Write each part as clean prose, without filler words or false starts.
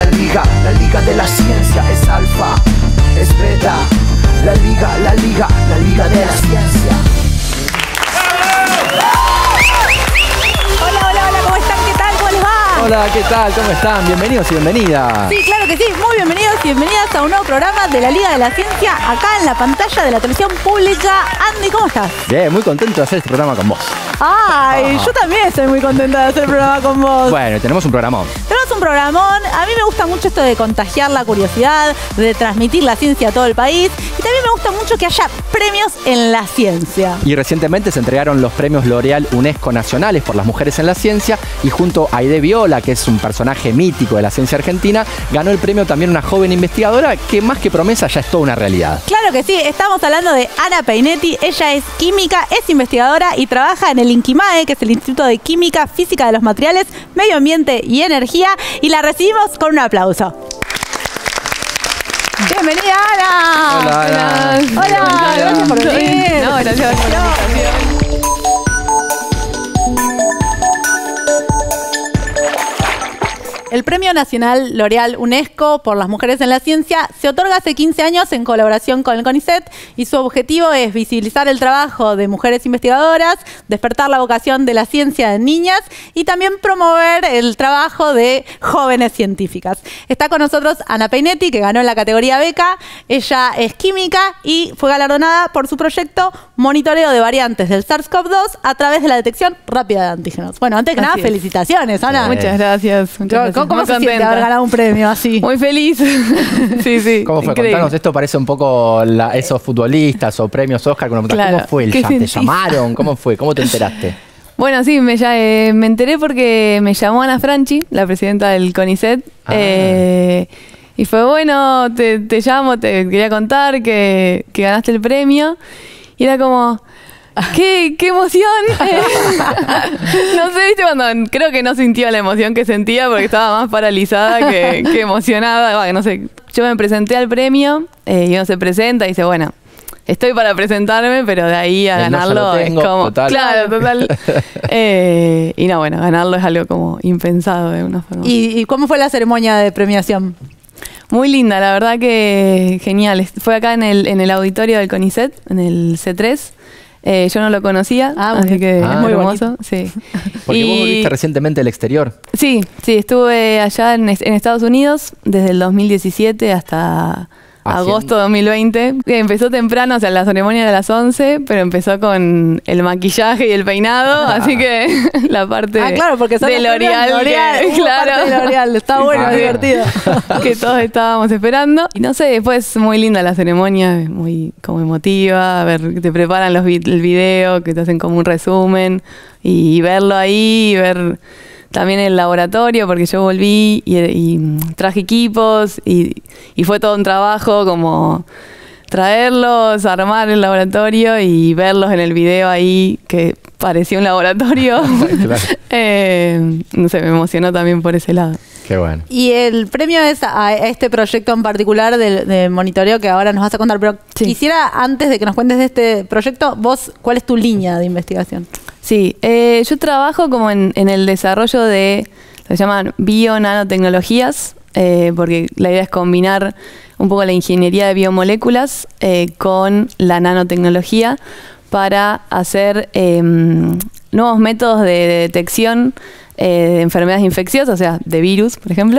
La liga de la ciencia es alfa, es beta. La liga de la ciencia. Hola, ¿cómo están? ¿Qué tal? ¿Cómo les va? Hola, ¿qué tal? ¿Cómo están? Bienvenidos y bienvenidas. Sí, claro que sí. Muy bienvenidos y bienvenidas a un nuevo programa de la Liga de la Ciencia, acá en la pantalla de la televisión pública. Andy, ¿cómo estás? Bien, muy contento de hacer este programa con vos. Ay, yo también estoy muy contenta de hacer el programa con vos. Bueno, tenemos un programón. Tenemos un programón. A mí me gusta mucho esto de contagiar la curiosidad, de transmitir la ciencia a todo el país. Y también me gusta mucho que haya premios en la ciencia. Y recientemente se entregaron los premios L'Oreal UNESCO Nacionales por las mujeres en la ciencia. Y junto a Aide Viola, que es un personaje mítico de la ciencia argentina, ganó el premio también una joven investigadora que más que promesa ya es toda una realidad. Claro que sí, estamos hablando de Ana Peinetti. Ella es química, es investigadora y trabaja en el INQUIMAE, que es el Instituto de Química, Física de los Materiales, Medio Ambiente y Energía. Y la recibimos con un aplauso. Bienvenida, Ana. Hola, Ana. Hola, gracias por venir. No, gracias por la invitación. El Premio Nacional L'Oreal UNESCO por las mujeres en la ciencia se otorga hace 15 años en colaboración con el CONICET y su objetivo es visibilizar el trabajo de mujeres investigadoras, despertar la vocación de la ciencia en niñas y también promover el trabajo de jóvenes científicas. Está con nosotros Ana Peinetti, que ganó en la categoría beca. Ella es química y fue galardonada por su proyecto Monitoreo de Variantes del SARS-CoV-2 a través de la detección rápida de antígenos. Bueno, antes que nada, felicitaciones, Ana. Muchas gracias. ¿Cómo se siente haber ganado un premio así? Muy feliz. Sí. ¿Cómo fue? Increíble. Contanos, esto parece un poco esos futbolistas o premios Oscar. Claro. ¿Cómo fue? ¿Te llamaron? ¿Cómo fue? ¿Cómo te enteraste? Bueno, sí, me enteré porque me llamó Ana Franchi, la presidenta del CONICET. Y fue, bueno, te llamo, te quería contar que ganaste el premio. Y era como... ¡Qué emoción! No sé, ¿viste? Cuando creo que no sintió la emoción que sentía porque estaba más paralizada que emocionada. Bueno, no sé, yo me presenté al premio y uno se presenta y dice, bueno, estoy para presentarme, pero de ahí a ganarlo es como... Total. Claro, total. Y no, bueno, ganarlo es algo como impensado de una forma. ¿Y cómo fue la ceremonia de premiación? Muy linda, la verdad que genial. Fue acá en el auditorio del CONICET, en el C3. Yo no lo conocía, así que es muy hermoso. Sí. Porque vos volviste recientemente del exterior. Sí, estuve allá en Estados Unidos desde el 2017 hasta agosto de 2020. Empezó temprano, o sea, la ceremonia era a las 11, pero empezó con el maquillaje y el peinado, así que la parte porque de L'Oreal. Claro. Está bueno, es divertido. Que todos estábamos esperando. Y no sé, después muy linda la ceremonia, muy como emotiva, a ver, te preparan el video, que te hacen como un resumen, y verlo ahí, y ver también el laboratorio, porque yo volví y traje equipos y fue todo un trabajo como traerlos, armar el laboratorio y verlos en el video ahí, que parecía un laboratorio. No sé, me emocionó también por ese lado. Qué bueno. Y el premio es a este proyecto en particular de monitoreo que ahora nos vas a contar, pero quisiera, antes de que nos cuentes de este proyecto, vos, ¿cuál es tu línea de investigación? Sí, yo trabajo como en el desarrollo de, se llaman bio-nanotecnologías, porque la idea es combinar un poco la ingeniería de biomoléculas con la nanotecnología para hacer nuevos métodos de detección de enfermedades infecciosas, o sea, de virus, por ejemplo,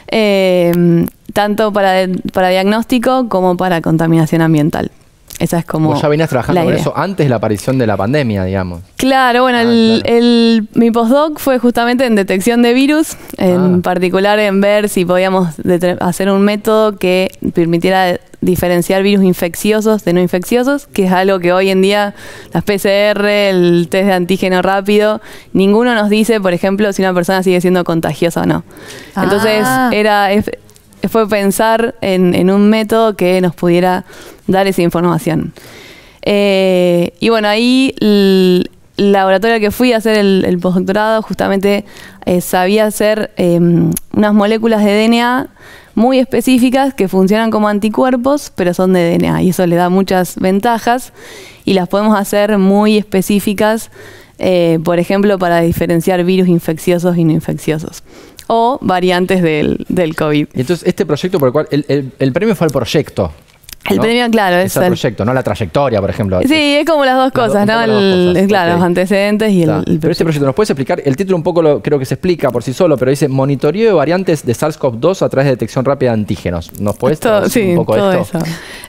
tanto para diagnóstico como para contaminación ambiental. Esa es como vos ya venías trabajando con eso antes de la aparición de la pandemia, digamos. Claro, bueno, mi postdoc fue justamente en detección de virus, en particular en ver si podíamos hacer un método que permitiera diferenciar virus infecciosos de no infecciosos, que es algo que hoy en día las PCR, el test de antígeno rápido, ninguno nos dice, por ejemplo, si una persona sigue siendo contagiosa o no. Entonces fue pensar en un método que nos pudiera dar esa información. Y bueno, ahí el laboratorio al que fui a hacer el postdoctorado justamente sabía hacer unas moléculas de DNA muy específicas que funcionan como anticuerpos, pero son de DNA, y eso le da muchas ventajas, y las podemos hacer muy específicas, por ejemplo, para diferenciar virus infecciosos y no infecciosos. o variantes del COVID. Y entonces, este proyecto por el cual el premio fue al proyecto. El premio, claro, es el proyecto, no la trayectoria, por ejemplo. Sí, es como las dos cosas, ¿no? Claro, los antecedentes y claro. el Pero este proyecto, ¿nos puedes explicar? El título un poco creo que se explica por sí solo, pero dice monitoreo de variantes de SARS-CoV-2 a través de detección rápida de antígenos. ¿Nos puedes traducir un poco esto?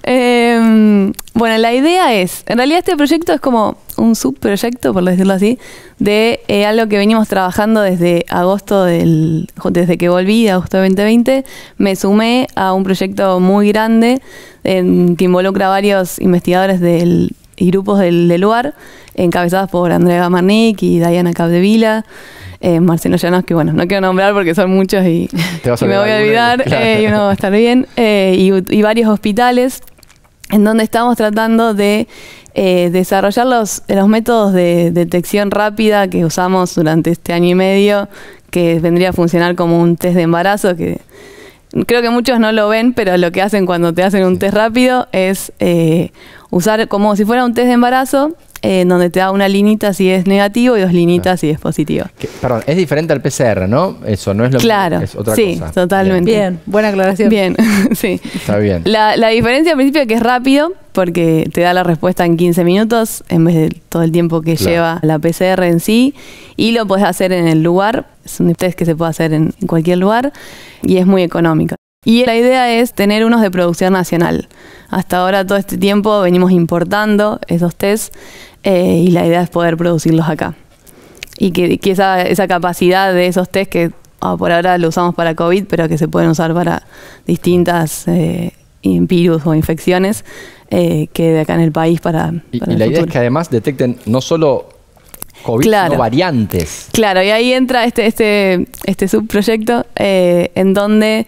Bueno, la idea es, en realidad este proyecto es como un subproyecto, por decirlo así, de algo que venimos trabajando desde agosto desde que volví, de agosto de 2020, me sumé a un proyecto muy grande que involucra a varios investigadores y grupos del lugar, encabezados por Andrea Gamarnik y Diana Capdevila, Marcelo Llanos, que bueno, no quiero nombrar porque son muchos y me voy a olvidar, claro. Y uno va a estar bien, y varios hospitales en donde estamos tratando de desarrollar los métodos de detección rápida que usamos durante este año y medio, que vendría a funcionar como un test de embarazo, que creo que muchos no lo ven, pero lo que hacen cuando te hacen un test rápido es usar como si fuera un test de embarazo, donde te da una linita si es negativo y 2 linitas si es positivo. Perdón, es diferente al PCR, ¿no? Eso no es lo claro, es otra sí, cosa. Totalmente. Bien, buena aclaración. Bien, sí. Está bien. La diferencia al principio es que es rápido, porque te da la respuesta en 15 minutos en vez de todo el tiempo que lleva la PCR en sí, y lo puedes hacer en el lugar. Es un test que se puede hacer en cualquier lugar y es muy económico. Y la idea es tener unos de producción nacional. Hasta ahora, todo este tiempo, venimos importando esos tests y la idea es poder producirlos acá. Y que esa capacidad de esos tests que por ahora lo usamos para COVID, pero que se pueden usar para distintas virus o infecciones, quede acá en el país para y la idea es que además detecten no solo COVID, sino variantes. Claro, y ahí entra este subproyecto en donde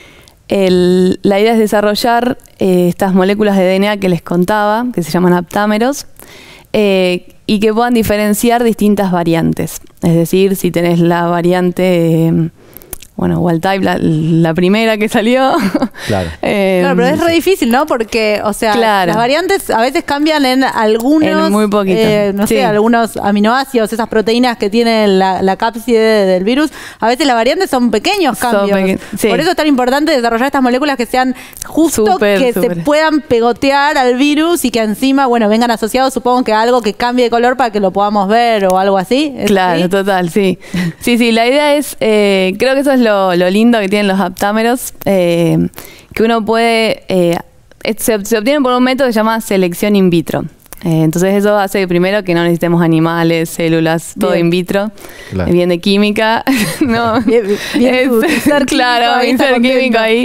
la idea es desarrollar estas moléculas de DNA que les contaba, que se llaman aptámeros, y que puedan diferenciar distintas variantes. Es decir, si tenés la variante, wild type, la primera que salió. Claro. Claro, pero es re difícil, ¿no? Porque, o sea, las variantes a veces cambian en algunos, en muy poquito. No sé, algunos aminoácidos, esas proteínas que tiene la cápside del virus. A veces las variantes son pequeños cambios. Por eso es tan importante desarrollar estas moléculas que sean justo se puedan pegotear al virus y que encima, vengan asociados, supongo que a algo que cambie de color para que lo podamos ver o algo así. Claro, ¿sí? Total, sí. Sí, la idea es, creo que eso es lo lindo que tienen los aptámeros, que uno puede, se obtienen por un método que se llama selección in vitro. Entonces eso hace primero que no necesitemos animales, células, todo in vitro, bien de química, ¿no? Bien claro, mi ser químico ahí.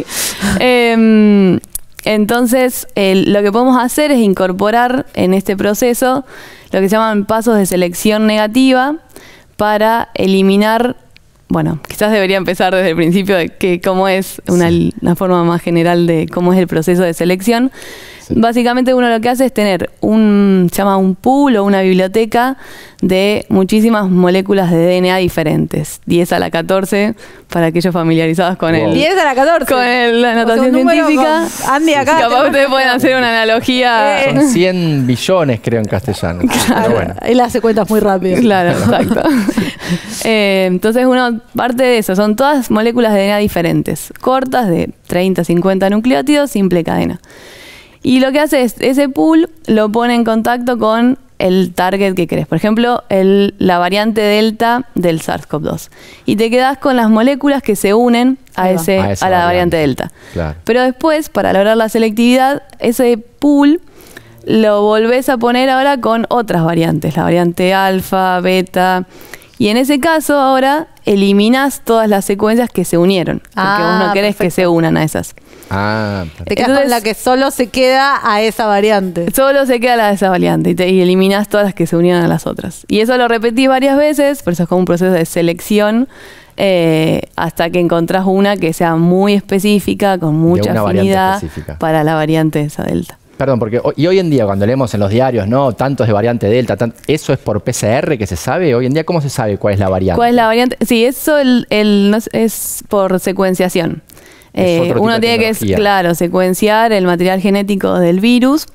Entonces lo que podemos hacer es incorporar en este proceso lo que se llaman pasos de selección negativa para eliminar. Bueno, quizás debería empezar desde el principio de cómo es una forma más general de cómo es el proceso de selección. Sí. Básicamente uno lo que hace es tener se llama un pool o una biblioteca de muchísimas moléculas de DNA diferentes. 10 a la 14, para aquellos familiarizados con 10 a la 14. Con la notación científica. Andy acá. Capaz ustedes pueden hacer una analogía. Son 100 billones, creo, en castellano. Claro. Pero bueno. Él hace cuentas muy rápido. Claro, exacto. Entonces uno parte de eso. Son todas moléculas de DNA diferentes, cortas, de 30, 50 nucleótidos, simple cadena. Y lo que hace es, ese pool lo pone en contacto con el target que querés. Por ejemplo, la variante delta del SARS-CoV-2. Y te quedás con las moléculas que se unen a la variante delta. Claro. Pero después, para lograr la selectividad, ese pool lo volvés a poner ahora con otras variantes. La variante alfa, beta. Y en ese caso ahora eliminas todas las secuencias que se unieron. Porque vos no querés que se unan a esas. Te quedas con la que solo se queda a esa variante. Solo se queda a esa variante y eliminas todas las que se unieron a las otras. Y eso lo repetís varias veces, por eso es como un proceso de selección, hasta que encontrás una que sea muy específica, con mucha afinidad para la variante esa delta. Perdón, porque hoy en día cuando leemos en los diarios, ¿no? Tantos de variante delta, ¿eso es por PCR que se sabe? Hoy en día, ¿cómo se sabe cuál es la variante? ¿Cuál es la variante? Sí, eso es por secuenciación. Uno tiene que, secuenciar el material genético del virus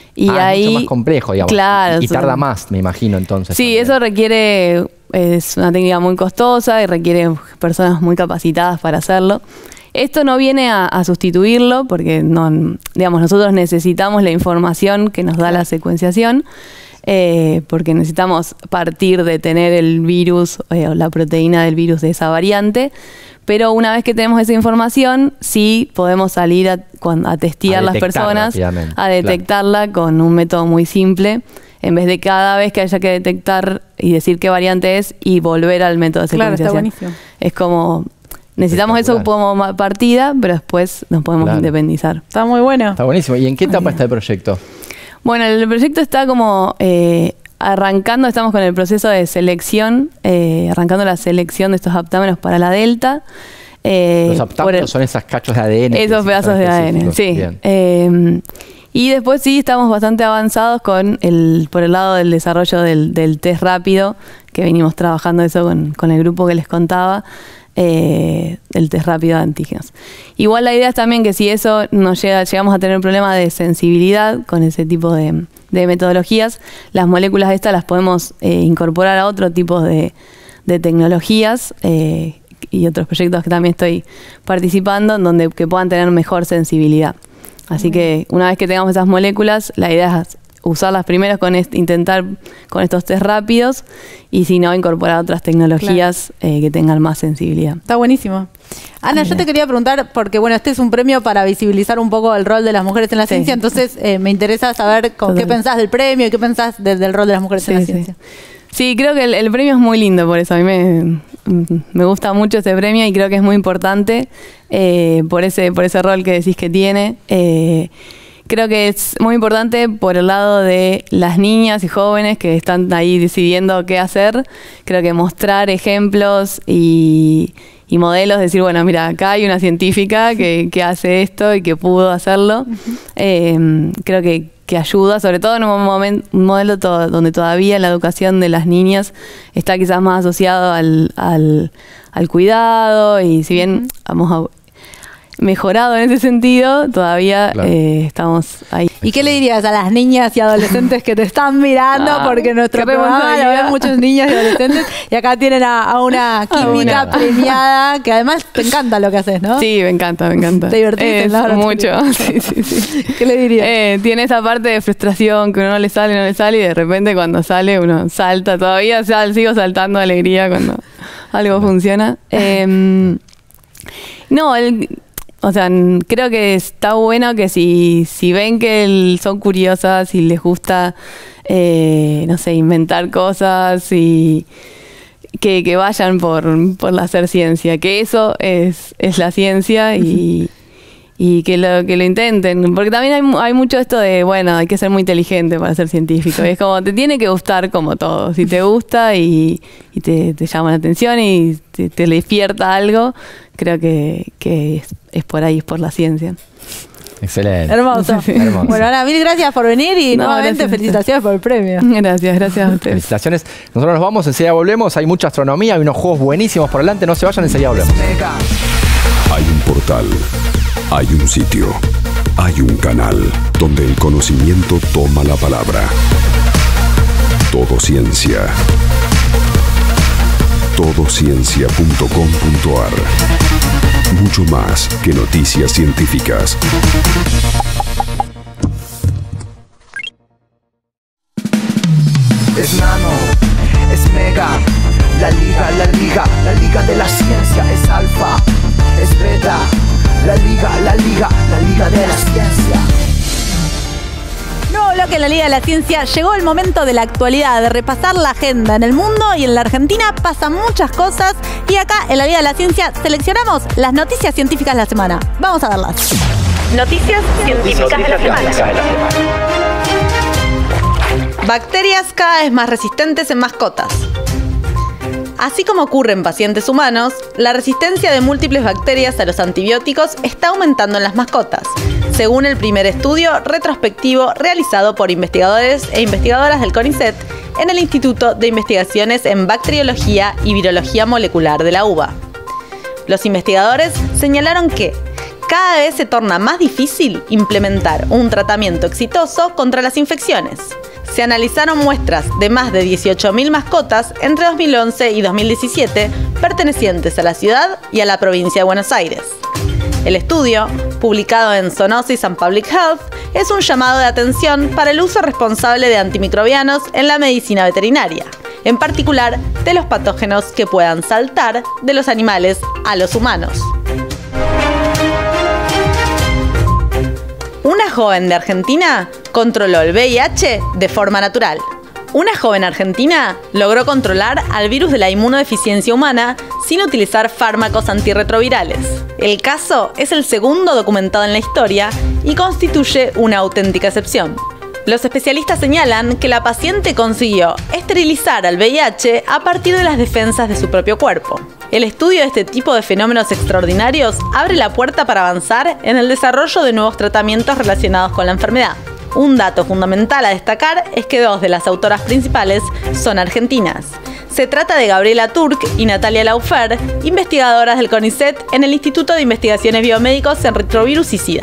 Y ahí, es mucho más complejo, digamos. Claro. Y tarda más, me imagino, entonces. Sí, también. eso requiere, es una técnica muy costosa y requiere personas muy capacitadas para hacerlo. Esto no viene a sustituirlo porque no, digamos, nosotros necesitamos la información que nos da la secuenciación, porque necesitamos partir de tener el virus o la proteína del virus de esa variante. Pero una vez que tenemos esa información, sí podemos salir a testear las personas, a detectarla con un método muy simple, en vez de cada vez que haya que detectar y decir qué variante es y volver al método de secuenciación. Claro, está buenísimo. Es como, necesitamos eso como partida, pero después nos podemos independizar. Está muy bueno. Está buenísimo. ¿Y en qué etapa está el proyecto? Bueno, el proyecto está como arrancando, estamos con el proceso de selección, arrancando la selección de estos aptámeros para la Delta. Los aptámeros son esos cachos de ADN. Esos pedazos de ADN, sí. Y después sí estamos bastante avanzados por el lado del desarrollo del test rápido, que venimos trabajando eso con el grupo que les contaba, el test rápido de antígenos. Igual la idea es también que si eso llegamos a tener un problema de sensibilidad con ese tipo de metodologías, las moléculas estas las podemos incorporar a otro tipo de tecnologías y otros proyectos que también estoy participando en donde que puedan tener mejor sensibilidad. Así que una vez que tengamos esas moléculas, la idea es usarlas primero intentar con estos test rápidos y si no, incorporar otras tecnologías que tengan más sensibilidad. Está buenísimo. Ana, yo te quería preguntar, porque bueno, este es un premio para visibilizar un poco el rol de las mujeres en la ciencia, entonces me interesa saber qué pensás del premio y qué pensás del rol de las mujeres en la ciencia. Sí, creo que el premio es muy lindo por eso. A mí me gusta mucho este premio y creo que es muy importante por ese rol que decís que tiene. Creo que es muy importante por el lado de las niñas y jóvenes que están ahí decidiendo qué hacer. Creo que mostrar ejemplos y modelos, decir, bueno, mira, acá hay una científica que hace esto y que pudo hacerlo. Creo que ayuda, sobre todo en un modelo donde todavía la educación de las niñas está quizás más asociado al cuidado y si bien hemos mejorado en ese sentido, todavía estamos ahí. ¿Y qué le dirías a las niñas y adolescentes que te están mirando? Porque nuestro programa lo ven muchas niñas y adolescentes y acá tienen a una química premiada que además te encanta lo que haces, ¿no? Sí, me encanta. Te divertiste en la mucho. Sí. ¿Qué le dirías? Tiene esa parte de frustración que uno no le sale y de repente cuando sale uno salta todavía, sigo saltando de alegría cuando algo funciona. O sea, creo que está bueno que si ven que son curiosas y les gusta, no sé, inventar cosas y que vayan por hacer ciencia, que eso es la ciencia y que lo intenten. Porque también hay mucho esto de, bueno, hay que ser muy inteligente para ser científico. Y es como, te tiene que gustar como todo. Si te gusta y te llama la atención y te despierta algo, creo que es por ahí, es por la ciencia. Excelente. Hermoso. Hermoso. Bueno, Ana, mil gracias por venir y nuevamente felicitaciones por el premio. Gracias a ustedes. Felicitaciones. Nosotros nos vamos, enseguida volvemos. Hay mucha astronomía, hay unos juegos buenísimos por delante. No se vayan, enseguida volvemos. Hay un portal, hay un sitio, hay un canal donde el conocimiento toma la palabra. Todo Ciencia. Todociencia.com.ar. Mucho más que noticias científicas. Es nano, es mega, la liga de la ciencia es alfa, es beta, la liga de la ciencia. Nuevo bloque en la Liga de la Ciencia. Llegó el momento de la actualidad, de repasar la agenda. En el mundo y en la Argentina pasan muchas cosas y acá en la Liga de la Ciencia seleccionamos las noticias científicas de la semana. Vamos a verlas. Noticias científicas de la semana. Bacterias cada vez más resistentes en mascotas. Así como ocurre en pacientes humanos, la resistencia de múltiples bacterias a los antibióticos está aumentando en las mascotas, según el primer estudio retrospectivo realizado por investigadores e investigadoras del CONICET en el Instituto de Investigaciones en Bacteriología y Virología Molecular de la UBA. Los investigadores señalaron que cada vez se torna más difícil implementar un tratamiento exitoso contra las infecciones. Se analizaron muestras de más de 18.000 mascotas entre 2011 y 2017 pertenecientes a la ciudad y a la provincia de Buenos Aires. El estudio, publicado en Zoonosis and Public Health, es un llamado de atención para el uso responsable de antimicrobianos en la medicina veterinaria, en particular de los patógenos que puedan saltar de los animales a los humanos. Una joven de Argentina controló el VIH de forma natural. Una joven argentina logró controlar al virus de la inmunodeficiencia humana sin utilizar fármacos antirretrovirales. El caso es el segundo documentado en la historia y constituye una auténtica excepción. Los especialistas señalan que la paciente consiguió esterilizar al VIH a partir de las defensas de su propio cuerpo. El estudio de este tipo de fenómenos extraordinarios abre la puerta para avanzar en el desarrollo de nuevos tratamientos relacionados con la enfermedad. Un dato fundamental a destacar es que dos de las autoras principales son argentinas. Se trata de Gabriela Turk y Natalia Laufer, investigadoras del CONICET en el Instituto de Investigaciones Biomédicos en Retrovirus y SIDA.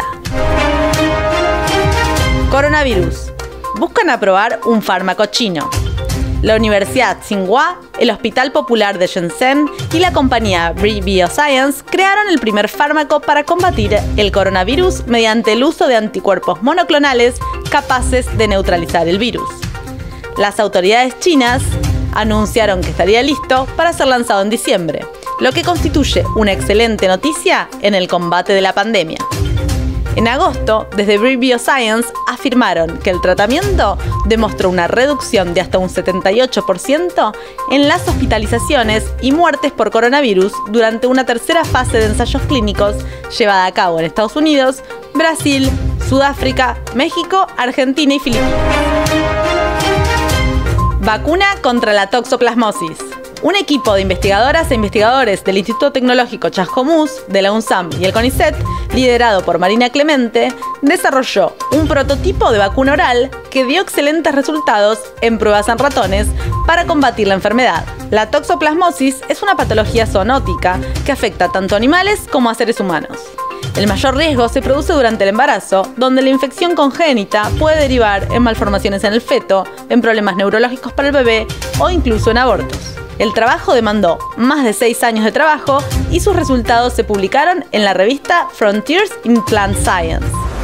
Coronavirus. Buscan aprobar un fármaco chino. La Universidad Tsinghua, el Hospital Popular de Shenzhen y la compañía Brii Bioscience crearon el primer fármaco para combatir el coronavirus mediante el uso de anticuerpos monoclonales capaces de neutralizar el virus. Las autoridades chinas anunciaron que estaría listo para ser lanzado en diciembre, lo que constituye una excelente noticia en el combate de la pandemia. En agosto, desde Brii Bioscience afirmaron que el tratamiento demostró una reducción de hasta un 78% en las hospitalizaciones y muertes por coronavirus durante una tercera fase de ensayos clínicos llevada a cabo en Estados Unidos, Brasil, Sudáfrica, México, Argentina y Filipinas. Vacuna contra la toxoplasmosis. Un equipo de investigadoras e investigadores del Instituto Tecnológico Chascomús, de la UNSAM y el CONICET, liderado por Marina Clemente, desarrolló un prototipo de vacuna oral que dio excelentes resultados en pruebas en ratones para combatir la enfermedad. La toxoplasmosis es una patología zoonótica que afecta tanto a animales como a seres humanos. El mayor riesgo se produce durante el embarazo, donde la infección congénita puede derivar en malformaciones en el feto, en problemas neurológicos para el bebé o incluso en abortos. El trabajo demandó más de 6 años de trabajo y sus resultados se publicaron en la revista Frontiers in Plant Science.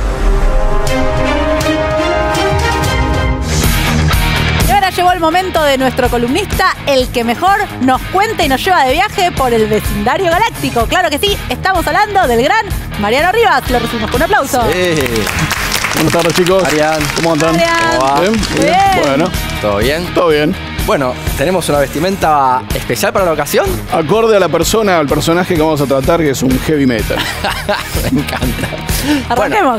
Y ahora llegó el momento de nuestro columnista, el que mejor nos cuenta y nos lleva de viaje por el vecindario galáctico. Claro que sí, estamos hablando del gran Mariano Rivas. Lo recibimos con un aplauso. Sí. Buenas tardes, chicos. Marian. ¿Cómo andan? Marian. ¿Cómo va? ¿Bien? Bien. Bueno, ¿Todo bien? todo bien. Bueno, tenemos una vestimenta especial para la ocasión. Acorde a la persona, al personaje que vamos a tratar, que es un heavy metal. Me encanta. Arranquemos.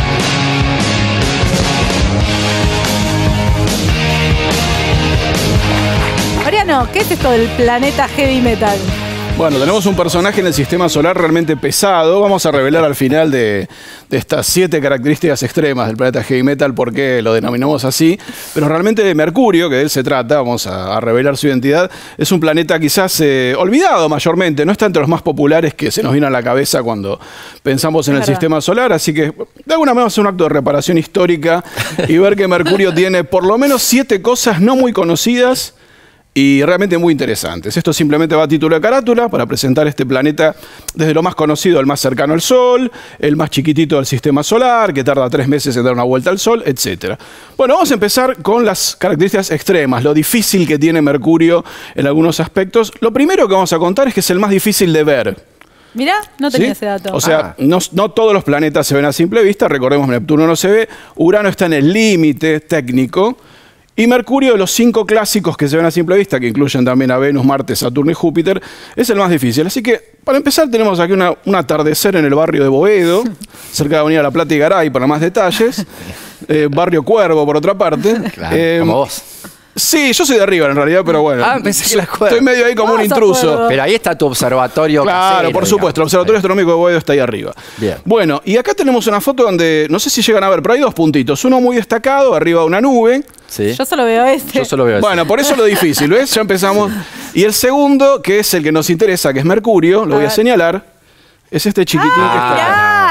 Mariano, ¿qué es esto del planeta heavy metal? Bueno, tenemos un personaje en el sistema solar realmente pesado. Vamos a revelar al final de estas 7 características extremas del planeta heavy metal por qué lo denominamos así. Pero realmente Mercurio, que de él se trata, vamos a revelar su identidad, es un planeta quizás olvidado mayormente. No está entre los más populares que se nos viene a la cabeza cuando pensamos en el sistema solar. Así que de alguna manera es un acto de reparación histórica y ver que Mercurio tiene por lo menos 7 cosas no muy conocidas y realmente muy interesantes. Esto simplemente va a título de carátula para presentar este planeta desde lo más conocido, el más cercano al Sol, el más chiquitito del sistema solar, que tarda 3 meses en dar una vuelta al Sol, etc. Bueno, vamos a empezar con las características extremas, lo difícil que tiene Mercurio en algunos aspectos. Lo primero que vamos a contar es que es el más difícil de ver. Mirá, no tenía ¿Sí? ese dato. O sea, no todos los planetas se ven a simple vista. Recordemos, Neptuno no se ve, Urano está en el límite técnico. Y Mercurio, de los 5 clásicos que se ven a simple vista, que incluyen también a Venus, Marte, Saturno y Júpiter, es el más difícil. Así que, para empezar, tenemos aquí un atardecer en el barrio de Boedo, cerca de Avenida La Plata y Garay, para más detalles. Barrio Cuervo, por otra parte. Claro, como vos. Sí, yo soy de arriba en realidad, pero bueno. Pensé que la Cuervo. Estoy medio ahí como un intruso. Pero ahí está tu observatorio. Claro, casero, por supuesto, el digamos. Observatorio Astronómico de Boedo está ahí arriba. Bien. Bueno, y acá tenemos una foto donde, no sé si llegan a ver, pero hay 2 puntitos. Uno muy destacado, arriba de una nube. Sí. Yo solo veo este. Yo solo veo eso. Bueno, por eso lo difícil, ¿ves? Ya empezamos. Y el segundo, que es el que nos interesa, que es Mercurio, lo voy a señalar, es este chiquitín que está acá. Mirá,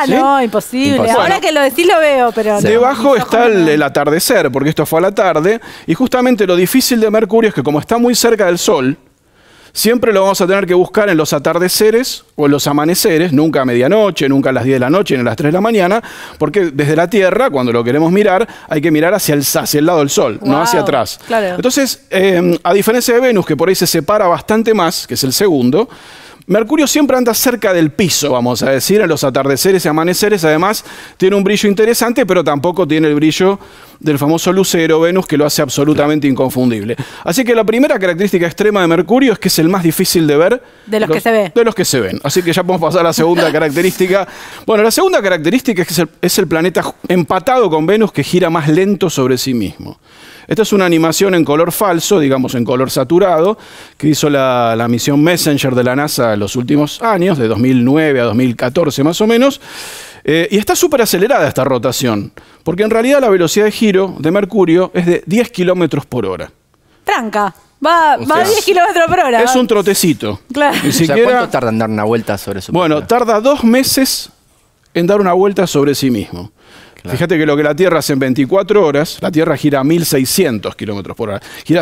¿Sí? no, imposible. Imposible. Ahora que lo decís lo veo, pero... no, Debajo mis ojos está no. el atardecer, porque esto fue a la tarde, y justamente lo difícil de Mercurio es que como está muy cerca del Sol, siempre lo vamos a tener que buscar en los atardeceres o en los amaneceres, nunca a medianoche, nunca a las 10 de la noche, ni a las 3 de la mañana, porque desde la Tierra, cuando lo queremos mirar, hay que mirar hacia el lado del Sol, no Wow, hacia atrás. claro. Entonces, a diferencia de Venus, que por ahí se separa bastante más, que es el segundo, Mercurio siempre anda cerca del piso, vamos a decir, en los atardeceres y amaneceres. Además, tiene un brillo interesante, pero tampoco tiene el brillo del famoso lucero Venus, que lo hace absolutamente inconfundible. Así que la primera característica extrema de Mercurio es que es el más difícil de ver. De los que se ve. De los que se ven. Así que ya podemos pasar a la segunda característica. Bueno, la segunda característica es que es el planeta empatado con Venus que gira más lento sobre sí mismo. Esta es una animación en color falso, digamos en color saturado, que hizo la misión Messenger de la NASA en los últimos años, de 2009 a 2014 más o menos. Y está súper acelerada esta rotación, porque en realidad la velocidad de giro de Mercurio es de 10 kilómetros por hora. Tranca. Va a 10 kilómetros por hora. Es un trotecito. Claro. Ni O sea, siquiera... ¿cuánto tarda en dar una vuelta sobre su Bueno, planeta? tarda 2 meses en dar una vuelta sobre sí mismo. Fíjate que lo que la Tierra hace en 24 horas, la Tierra gira a 1.600 kilómetros por hora. Gira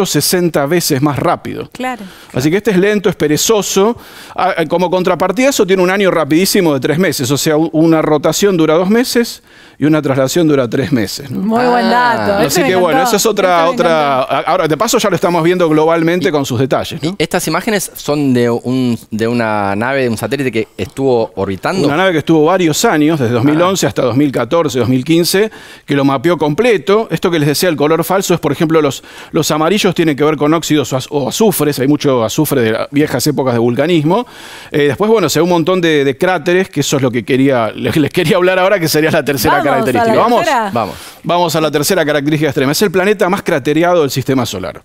160 veces más rápido. Claro. Así que este es lento, es perezoso. Como contrapartida, eso tiene un año rapidísimo de 3 meses. O sea, una rotación dura 2 meses y una traslación dura 3 meses, ¿no? Muy buen dato. Ah. Ese Así me que bueno, encantó. esa es otra... Ese me encantó. Ahora, de paso ya lo estamos viendo globalmente con sus detalles, ¿no? ¿Y estas imágenes son de una nave, de un satélite que estuvo orbitando? Una nave que estuvo varios años, desde 2011 hasta 2014, 2015, que lo mapeó completo. Esto que les decía, el color falso, es por ejemplo los amarillos tienen que ver con óxidos o azufres. Hay mucho azufre de viejas épocas de vulcanismo. Después, bueno, se ve un montón de cráteres, que eso es lo que les quería hablar ahora, que sería la tercera Vamos a la característica. ¿Vamos? tercera. Vamos. Vamos a la tercera característica extrema. Es el planeta más cratereado del sistema solar.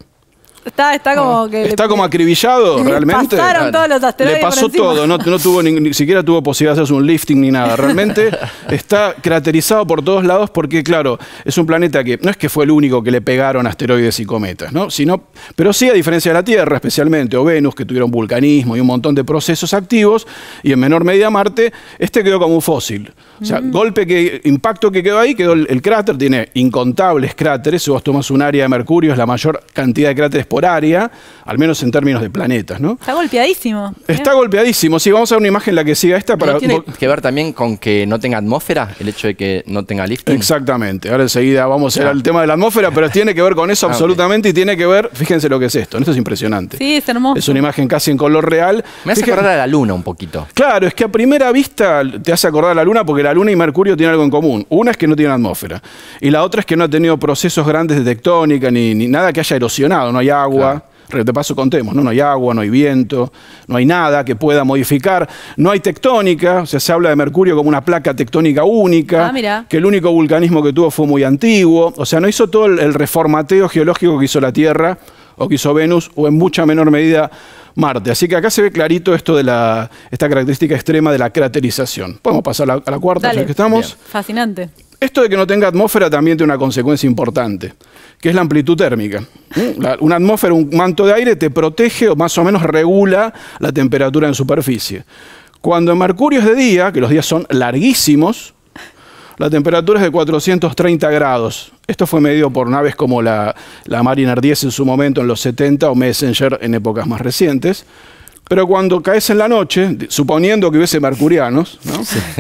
Está como que... Está como acribillado, le realmente. pasaron todos los asteroides Le pasó por encima. todo, no tuvo ni siquiera tuvo posibilidad de hacerse un lifting ni nada. Realmente está craterizado por todos lados porque, claro, es un planeta que no es que fue el único que le pegaron asteroides y cometas, ¿no? Pero sí, a diferencia de la Tierra, especialmente, o Venus, que tuvieron vulcanismo y un montón de procesos activos, y en menor medida Marte, este quedó como un fósil. O sea, impacto que quedó ahí, quedó el cráter, tiene incontables cráteres. Si vos tomás un área de Mercurio, es la mayor cantidad de cráteres por área, al menos en términos de planetas, ¿no? Está golpeadísimo. Está golpeadísimo. Sí, vamos a ver una imagen la que siga esta para... ¿No tiene que ver también con que no tenga atmósfera? El hecho de que no tenga lifting. Exactamente. Ahora enseguida vamos a ir al tema de la atmósfera, pero tiene que ver con eso absolutamente, y tiene que ver, fíjense lo que es esto. Esto es impresionante. Sí, es hermoso. Es una imagen casi en color real. Me hace acordar a la Luna un poquito. Claro, es que a primera vista te hace acordar a la Luna, porque la Luna y Mercurio tienen algo en común. Una es que no tienen atmósfera, y la otra es que no ha tenido procesos grandes de tectónica, ni nada que haya erosionado. No hay agua. De paso contemos, ¿no? No hay agua, no hay viento, no hay nada que pueda modificar, no hay tectónica. O sea, se habla de Mercurio como una placa tectónica única, mira. que el único vulcanismo que tuvo fue muy antiguo. O sea, no hizo todo el reformateo geológico que hizo la Tierra, o que hizo Venus, o en mucha menor medida Marte. Así que acá se ve clarito esto de esta característica extrema de la craterización. Podemos pasar a la cuarta, Dale. ya que estamos. Bien. Fascinante. Esto de que no tenga atmósfera también tiene una consecuencia importante, que es la amplitud térmica. Una atmósfera, un manto de aire, te protege o más o menos regula la temperatura en superficie. Cuando en Mercurio es de día, que los días son larguísimos, la temperatura es de 430 grados. Esto fue medido por naves como la Mariner 10 en su momento, en los 70, o Messenger en épocas más recientes. Pero cuando caes en la noche, suponiendo que hubiese mercurianos, ¿no?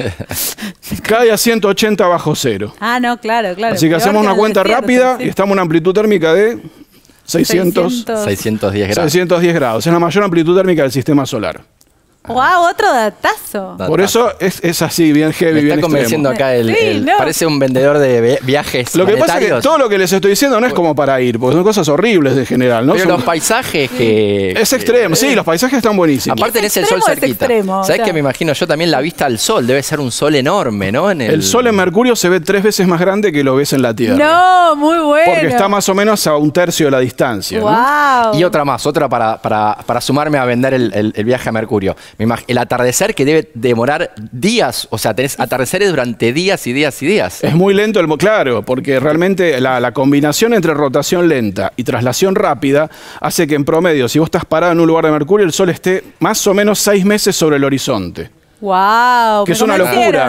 Cae a 180 bajo cero. Ah, no, claro. Así que Peor hacemos en una el cuenta desierto, rápida sí. y estamos en una amplitud térmica de 610 grados. Es la mayor amplitud térmica del sistema solar. ¡Wow! Otro datazo. Por eso es así, bien heavy, Me bien está convenciendo extremo. acá Sí, no. parece un vendedor de viajes Lo que pasa es que planetarios. todo lo que les estoy diciendo no es como para ir, porque son cosas horribles en general, ¿no? Pero Son- los paisajes que... es extremo, sí, los paisajes están buenísimos. Aparte tenés el sol extremo, es cerquita. extremo, o ¿Sabés sea. qué me imagino yo también? La vista al sol. Debe ser un sol enorme, ¿no? El Sol en Mercurio se ve 3 veces más grande que lo ves en la Tierra. No, muy bueno. Porque está más o menos a 1/3 de la distancia, ¿no? ¡Wow! Y otra para sumarme a vender el viaje a Mercurio. El atardecer que debe demorar días, o sea, tenés atardeceres durante días y días y días. Es muy lento, claro, porque realmente la combinación entre rotación lenta y traslación rápida hace que en promedio, si vos estás parado en un lugar de Mercurio, el Sol esté más o menos 6 meses sobre el horizonte. Wow, que es una locura.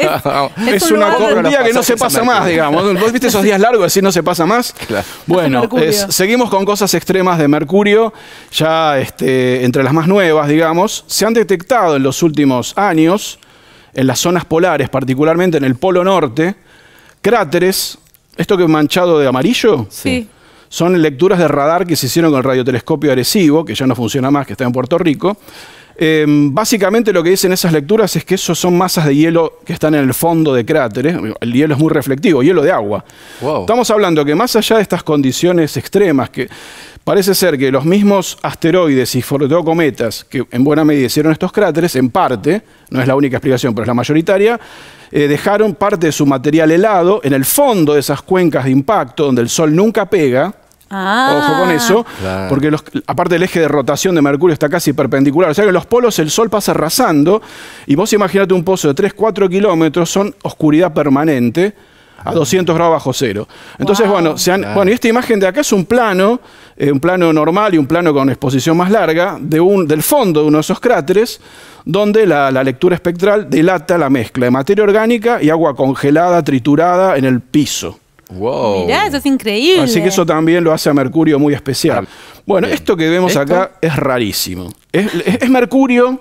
Es un un día que no se pasa más, digamos. ¿Vos viste esos días largos así no se pasa más? Claro. Bueno, seguimos con cosas extremas de Mercurio, ya entre las más nuevas, digamos. Se han detectado en los últimos años, en las zonas polares, particularmente en el Polo Norte, cráteres, esto que es manchado de amarillo. Sí. Son lecturas de radar que se hicieron con el radiotelescopio Arecibo, que ya no funciona más, que está en Puerto Rico. Básicamente lo que dicen esas lecturas es que esos son masas de hielo que están en el fondo de cráteres. El hielo es muy reflectivo, hielo de agua. Wow. Estamos hablando que más allá de estas condiciones extremas, que parece ser que los mismos asteroides y sobre todo cometas que en buena medida hicieron estos cráteres, en parte, no es la única explicación, pero es la mayoritaria, dejaron parte de su material helado en el fondo de esas cuencas de impacto donde el Sol nunca pega. Ojo con eso, claro. porque aparte el eje de rotación de Mercurio está casi perpendicular. O sea que en los polos el Sol pasa arrasando y vos imaginate un pozo de 3-4 kilómetros, son oscuridad permanente a 200 grados bajo cero. Entonces, bueno, y esta imagen de acá es un plano normal y un plano con exposición más larga del fondo de uno de esos cráteres, donde la lectura espectral delata la mezcla de materia orgánica y agua congelada, triturada en el piso. Wow. Mirá, eso es increíble. Así que eso también lo hace a Mercurio muy especial. Bueno, esto que vemos acá es rarísimo. Es Mercurio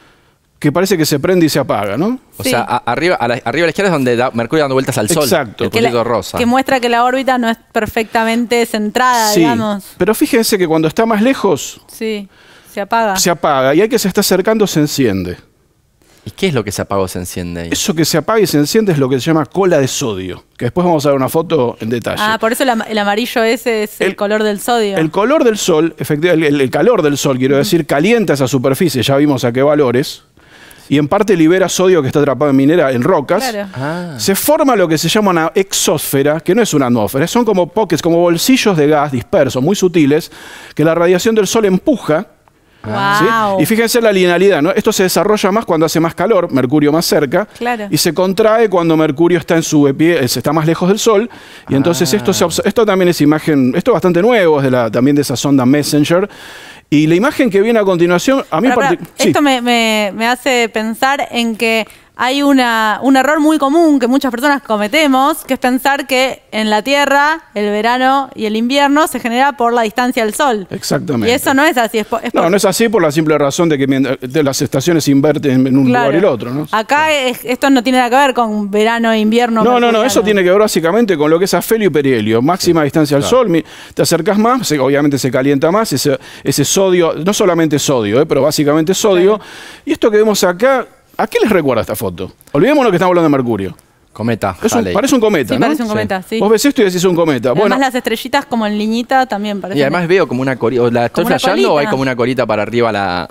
que parece que se prende y se apaga, ¿no? O sea, arriba a la izquierda es donde da Mercurio dando vueltas al Sol. Exacto. El puntito rosa. Que muestra que la órbita no es perfectamente centrada, digamos. Pero fíjense que cuando está más lejos, sí, se apaga. Se apaga. Y al que se está acercando se enciende. ¿Y qué es lo que se apaga o se enciende ahí? Eso que se apaga y se enciende es lo que se llama cola de sodio, que después vamos a ver una foto en detalle. Ah, por eso el amarillo ese es el color del sodio. El color del Sol, efectivamente, el calor del Sol, quiero decir, calienta esa superficie, ya vimos a qué valores, y en parte libera sodio que está atrapado en rocas. Claro. Se forma lo que se llama una exósfera, que no es una atmósfera, son como pockets, como bolsillos de gas dispersos, muy sutiles, que la radiación del Sol empuja. Wow. ¿Sí? Y fíjense la linealidad, ¿no? Esto se desarrolla más cuando hace más calor, Mercurio más cerca, claro. Y se contrae cuando Mercurio está en su está más lejos del Sol, y entonces esto también es imagen, esto es bastante nuevo, es también de esa sonda Messenger, y la imagen que viene a continuación, a mí esto me hace pensar en que hay un error muy común que muchas personas cometemos, que es pensar que en la Tierra el verano y el invierno se genera por la distancia del Sol. Exactamente. Y eso no es así. No es así por la simple razón de que las estaciones se invierten en un lugar y el otro, ¿no? Acá esto no tiene nada que ver con verano e invierno. No, eso tiene que ver básicamente con lo que es afelio y perihelio. Máxima distancia al Sol, te acercas más, obviamente se calienta más, ese sodio, no solamente sodio, pero básicamente sodio. Claro. Y esto que vemos acá, ¿a qué les recuerda esta foto? Olvidémonos que estamos hablando de Mercurio. Cometa. Parece un cometa, sí, ¿no? Parece un cometa, sí. Vos ves esto y decís un cometa. Además las estrellitas como en liñita también parecen. Y además veo como una corita. ¿La estoy flasheando o hay como una corita para arriba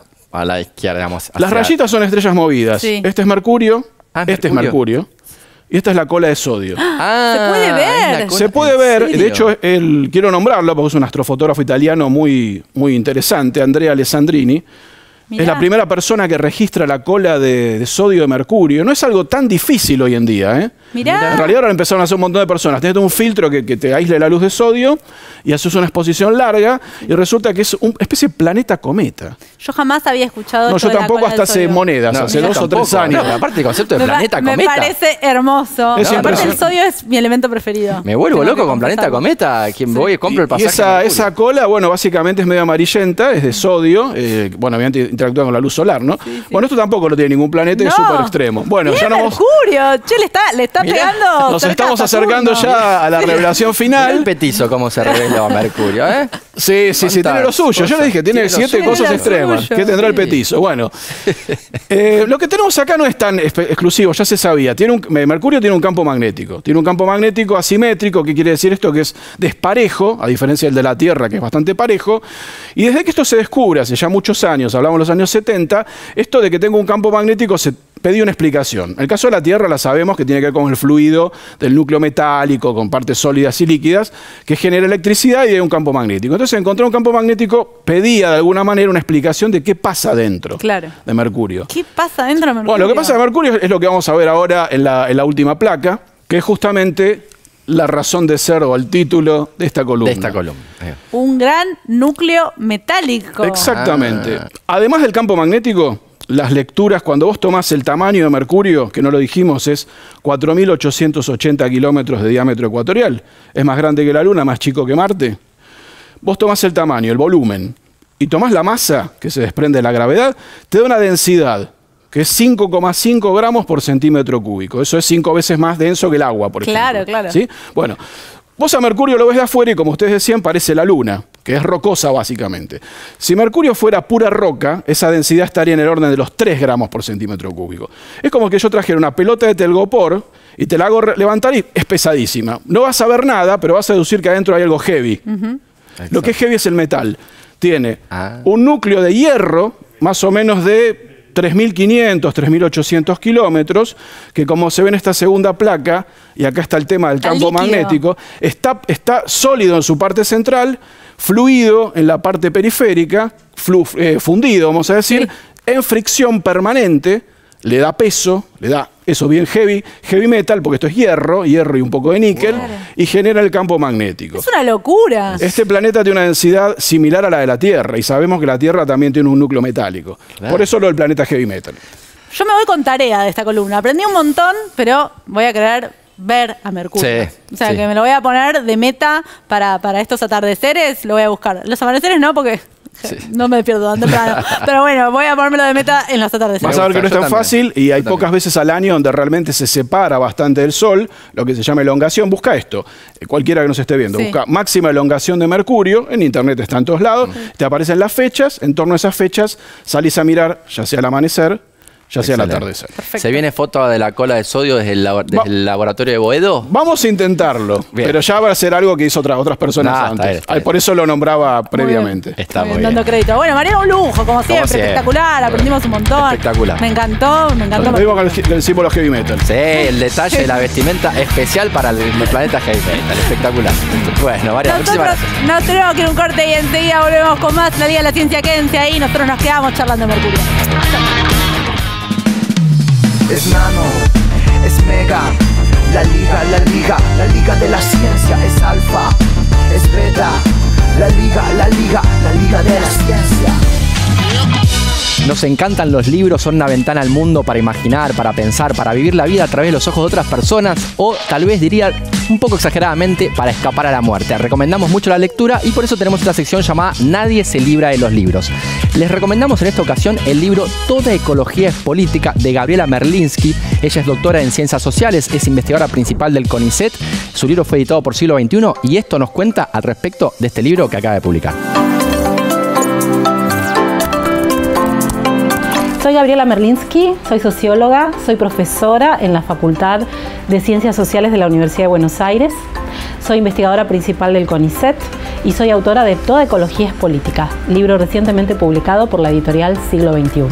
a la izquierda, digamos? Las rayitas son estrellas movidas. Sí. Este es Mercurio, este es Mercurio. Y esta es la cola de sodio. ¡Se puede ver! Se puede ver. De hecho, quiero nombrarlo porque es un astrofotógrafo italiano muy, muy interesante, Andrea Alessandrini. Mirá. Es la primera persona que registra la cola de sodio de Mercurio. No es algo tan difícil hoy en día, ¿eh? Mirá. En realidad ahora empezaron a hacer un montón de personas. Tenés un filtro que te aísle la luz de sodio y haces una exposición larga y resulta que es una especie de planeta cometa. Yo jamás había escuchado yo tampoco, hasta hace monedas, hace 2 o 3 años. Aparte el concepto de planeta cometa. Me parece hermoso. Aparte el sodio es mi elemento preferido. Me vuelvo loco con planeta cometa. Quien voy y compro el pasaje. Y esa cola, bueno, básicamente es medio amarillenta, es de sodio. Bueno, obviamente interactúa con la luz solar, ¿no? Sí. Bueno, esto tampoco lo tiene ningún planeta y es súper extremo. Bueno, ya Mercurio, che, le está pegando. Nos estamos acercando ya a la revelación final. Mirá el petizo cómo se reveló Mercurio, ¿eh? Sí, tiene lo suyo. Yo le dije, tiene 7 cosas extremas. ¿Qué tendrá el petizo? Bueno, lo que tenemos acá no es tan exclusivo, ya se sabía. Mercurio tiene un campo magnético. Tiene un campo magnético asimétrico. ¿Qué quiere decir esto? Que es desparejo, a diferencia del de la Tierra, que es bastante parejo. Y desde que esto se descubre, hace ya muchos años, hablamos de los años 70, esto de que tengo un campo magnético se pedía una explicación. En el caso de la Tierra la sabemos que tiene que ver con el fluido del núcleo metálico, con partes sólidas y líquidas, que genera electricidad y hay un campo magnético. Entonces, encontrar un campo magnético pedía de alguna manera una explicación de qué pasa dentro de Mercurio. ¿Qué pasa dentro de Mercurio? Bueno, lo que pasa de Mercurio es lo que vamos a ver ahora en la última placa, que es justamente la razón de ser o el título de esta columna. Un gran núcleo metálico. Exactamente. Además del campo magnético, las lecturas, cuando vos tomás el tamaño de Mercurio, que no lo dijimos, es 4.880 kilómetros de diámetro ecuatorial. Es más grande que la Luna, más chico que Marte. Vos tomás el tamaño, el volumen, y tomás la masa que se desprende de la gravedad, te da una densidad que es 5,5 gramos por centímetro cúbico. Eso es 5 veces más denso que el agua, por ejemplo. Claro, claro. ¿Sí? Bueno, vos a Mercurio lo ves de afuera y, como ustedes decían, parece la Luna, que es rocosa básicamente. Si Mercurio fuera pura roca, esa densidad estaría en el orden de los 3 gramos por centímetro cúbico. Es como que yo trajera una pelota de telgopor y te la hago levantar y es pesadísima. No vas a ver nada, pero vas a deducir que adentro hay algo heavy. Lo que es heavy es el metal. Tiene un núcleo de hierro, más o menos de 3.500, 3.800 kilómetros, que, como se ve en esta segunda placa, y acá está el tema del campo magnético, está sólido en su parte central, fluido en la parte periférica, fundido, vamos a decir, en fricción permanente, le da peso, le da eso bien heavy metal, porque esto es hierro y un poco de níquel, y genera el campo magnético. Es una locura. Este planeta tiene una densidad similar a la de la Tierra, y sabemos que la Tierra también tiene un núcleo metálico. Por eso lo del planeta heavy metal. Yo me voy con tarea de esta columna. Aprendí un montón, pero voy a querer ver a Mercurio. O sea, que me lo voy a poner de meta para estos atardeceres, lo voy a buscar. Los amaneceres no, porque no me despierto tan temprano. Pero bueno, voy a ponérmelo de meta en los atardeceres. Vas a ver que no es tan fácil, y hay pocas veces al año donde realmente se separa bastante del Sol, lo que se llama elongación. Busca esto, cualquiera que nos esté viendo, busca máxima elongación de Mercurio, en internet está en todos lados, te aparecen las fechas, en torno a esas fechas salís a mirar, ya sea el amanecer, ya sea el atardecer. Perfecto. ¿Se viene foto de la cola de sodio desde el laboratorio de Boedo? Vamos a intentarlo, pero ya va a ser algo que hizo otras personas antes. Está bien. Por eso lo nombraba previamente. Está muy bien. Dando crédito. Bueno, Mariano, un lujo, como siempre, espectacular, aprendimos un montón. Espectacular. Me encantó. Lo vimos con el símbolo heavy metal. Sí, el detalle de la vestimenta especial para el planeta heavy metal. Espectacular. Bueno, Mariano, muchísimas gracias. Nos tenemos que ir a un corte y enseguida volvemos con más La Liga de la Ciencia. Quédense ahí, nosotros nos quedamos charlando de Mercurio. Es nano, es mega, la liga de la ciencia. Es alfa, es beta, la liga de la ciencia. Nos encantan los libros, son una ventana al mundo para imaginar, para pensar, para vivir la vida a través de los ojos de otras personas, o tal vez diría un poco exageradamente, para escapar a la muerte. Recomendamos mucho la lectura y por eso tenemos esta sección llamada Nadie se libra de los libros. Les recomendamos en esta ocasión el libro Toda ecología es política, de Gabriela Merlinski. Ella es doctora en ciencias sociales, es investigadora principal del CONICET. Su libro fue editado por Siglo XXI y esto nos cuenta al respecto de este libro que acaba de publicar. Soy Gabriela Merlinski, soy socióloga, soy profesora en la Facultad de Ciencias Sociales de la Universidad de Buenos Aires. Soy investigadora principal del CONICET y soy autora de Toda ecología es política, libro recientemente publicado por la editorial Siglo XXI.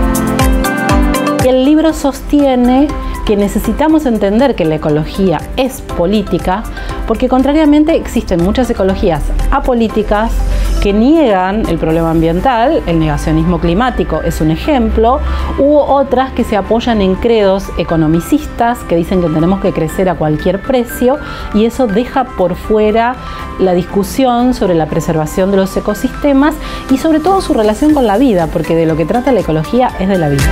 El libro sostiene que necesitamos entender que la ecología es política porque, contrariamente, existen muchas ecologías apolíticas que niegan el problema ambiental, el negacionismo climático es un ejemplo, u otras que se apoyan en credos economicistas que dicen que tenemos que crecer a cualquier precio, y eso deja por fuera la discusión sobre la preservación de los ecosistemas y sobre todo su relación con la vida, porque de lo que trata la ecología es de la vida.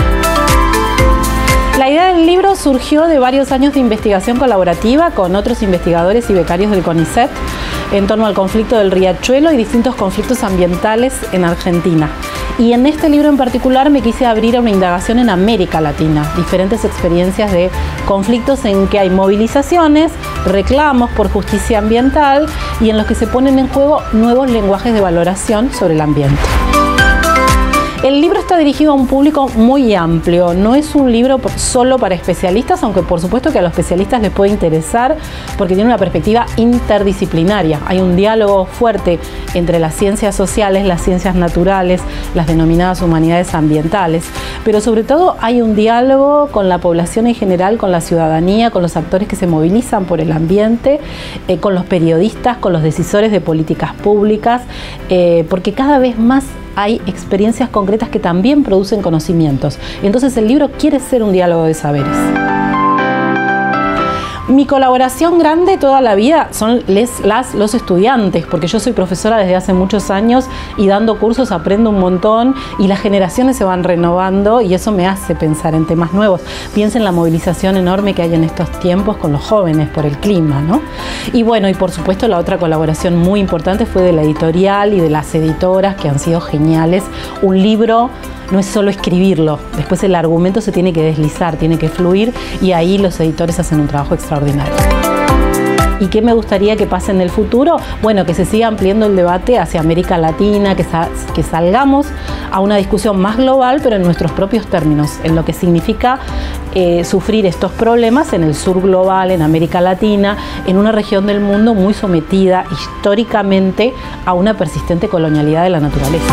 La idea del libro surgió de varios años de investigación colaborativa con otros investigadores y becarios del CONICET en torno al conflicto del Riachuelo y distintos conflictos ambientales en Argentina. Y en este libro en particular me quise abrir a una indagación en América Latina, diferentes experiencias de conflictos en que hay movilizaciones, reclamos por justicia ambiental y en los que se ponen en juego nuevos lenguajes de valoración sobre el ambiente. El libro está dirigido a un público muy amplio, no es un libro solo para especialistas, aunque por supuesto que a los especialistas les puede interesar porque tiene una perspectiva interdisciplinaria. Hay un diálogo fuerte entre las ciencias sociales, las ciencias naturales, las denominadas humanidades ambientales, pero sobre todo hay un diálogo con la población en general, con la ciudadanía, con los actores que se movilizan por el ambiente, con los periodistas, con los decisores de políticas públicas, porque cada vez más hay experiencias concretas que también producen conocimientos. Entonces el libro quiere ser un diálogo de saberes. Mi colaboración grande toda la vida son los estudiantes, porque yo soy profesora desde hace muchos años y dando cursos aprendo un montón y las generaciones se van renovando y eso me hace pensar en temas nuevos. Piensa en la movilización enorme que hay en estos tiempos con los jóvenes por el clima, ¿no? Y bueno, y por supuesto la otra colaboración muy importante fue de la editorial y de las editoras que han sido geniales. Un libro no es solo escribirlo, después el argumento se tiene que deslizar, tiene que fluir y ahí los editores hacen un trabajo extraordinario. ¿Y qué me gustaría que pase en el futuro? Bueno, que se siga ampliando el debate hacia América Latina, que salgamos a una discusión más global, pero en nuestros propios términos, en lo que significa sufrir estos problemas en el sur global, en América Latina, en una región del mundo muy sometida históricamente a una persistente colonialidad de la naturaleza.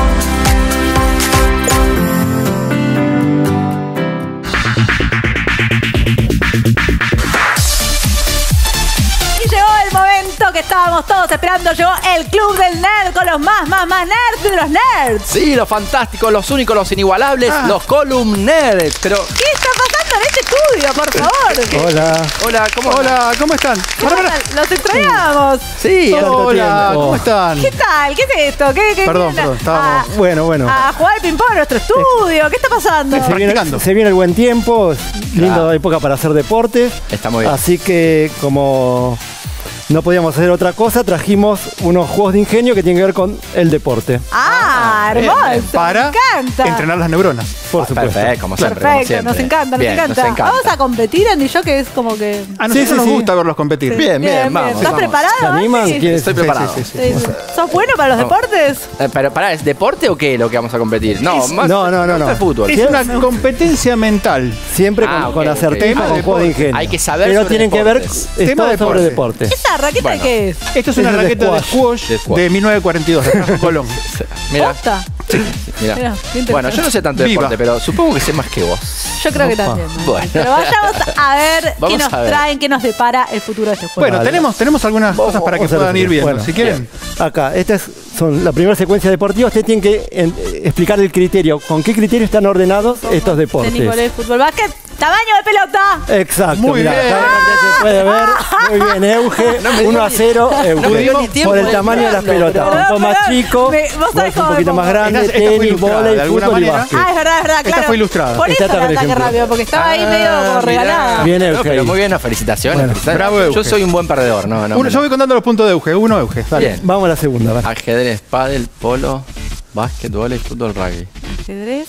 Que estábamos todos esperando, llegó el Club del Nerd con los más nerds de los nerds. Sí, los fantásticos, los únicos, los inigualables, los Column Nerds. Pero ¿qué está pasando en este estudio, por favor? Hola. Hola, ¿cómo están? Los extrañábamos. Sí, hola, ¿cómo están? ¿Qué tal? ¿Qué es esto? Perdón, estábamos... Bueno. A jugar al ping-pong en nuestro estudio. ¿Qué está pasando? Se viene el buen tiempo, linda época para hacer deporte. Está muy bien. Así que como no podíamos hacer otra cosa, trajimos unos juegos de ingenio que tienen que ver con el deporte. Hermoso. Para me encanta. entrenar las neuronas. Por supuesto. Perfecto, como siempre. Perfecto, nos encanta, Bien, nos encanta. Vamos a competir, Andy y yo, que es como que... A nosotros nos gusta verlos competir. Bien, vamos. ¿Estás preparado? ¿Se animan? Andy? Estoy preparado. Sí. ¿Sos bueno para los deportes? Pero pará, ¿es deporte o qué lo que vamos a competir? No, no. Es fútbol. Es una competencia mental. Siempre Ah, con ok, acertejos, ok. con juegos de ingenio. Hay que saber Pero sobre tienen que ver deportes. Tema todo sobre deporte. ¿Esa raqueta Bueno. qué es? Esto es una Es de raqueta de squash De squash. de 1942, de Franco Colón. Mira, ¿Posta? mira. Mirá, qué interesante. Bueno, yo no sé tanto de Viva. deporte, pero supongo que sé más que vos. Yo creo que también. ¿no? Bueno. Pero vayamos a ver qué Vamos nos a ver. traen, qué nos depara el futuro de este juego. Bueno, tenemos algunas cosas para que Vamos a puedan ir repetir. viendo. Bueno, Si quieren. Acá, estas son la primera secuencia deportiva. Ustedes tienen que explicar el criterio. ¿Con qué criterio están ordenados estos deportes? Tenis, volei, fútbol, básquet, tamaño de pelota. Exacto. Muy mirá, bien. acá se puede ver. Muy bien, Euge. No me dio 1-0, Euge. me dio ni tiempo por el de tamaño de las mirarlo, pelotas. pero- Un poco más chico, Vos sabés vos un cómo poquito me más pongo. grande, Esta fue tenis, ilustrada, vóley, de alguna fútbol y manera. básquet. Es verdad, claro. fue ilustrada. Por Esta eso está, la por ataque ejemplo. rápido, porque estaba ahí medio como regalada. Bien, No, Euge. pero muy bien, felicitaciones. Bueno, felicitaciones. bravo, Yo Euge. soy un buen perdedor, no. Yo voy contando los puntos de Euge. Uno, Euge. Dale, Bien. vamos a la segunda. va. Ajedrez, pádel, polo, básquet, vóley, fútbol, rugby. Ajedrez,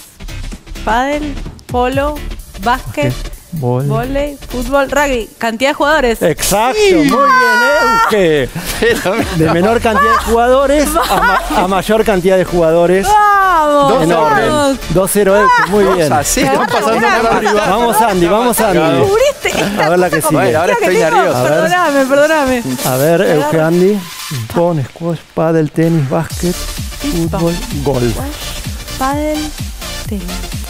pádel, polo, básquet, Vóley. vóley, fútbol, rugby. Cantidad de jugadores. Exacto, muy bien, Euge. De menor cantidad de jugadores a mayor cantidad de jugadores. ¡Vamos! En orden. ¡Vamos! 2-0 Euge, muy bien. Así, Me están agarra pasando una para cosa. arriba. Vamos Andy, vamos Andy. ¿Descubriste esta A ver la que cosa sigue. Bueno, ahora que estoy tengo? nervioso. A ver. Perdóname. A ver, Euge Andy. Pon, squash, pádel, tenis, básquet, fútbol, golf. Pádel, tenis.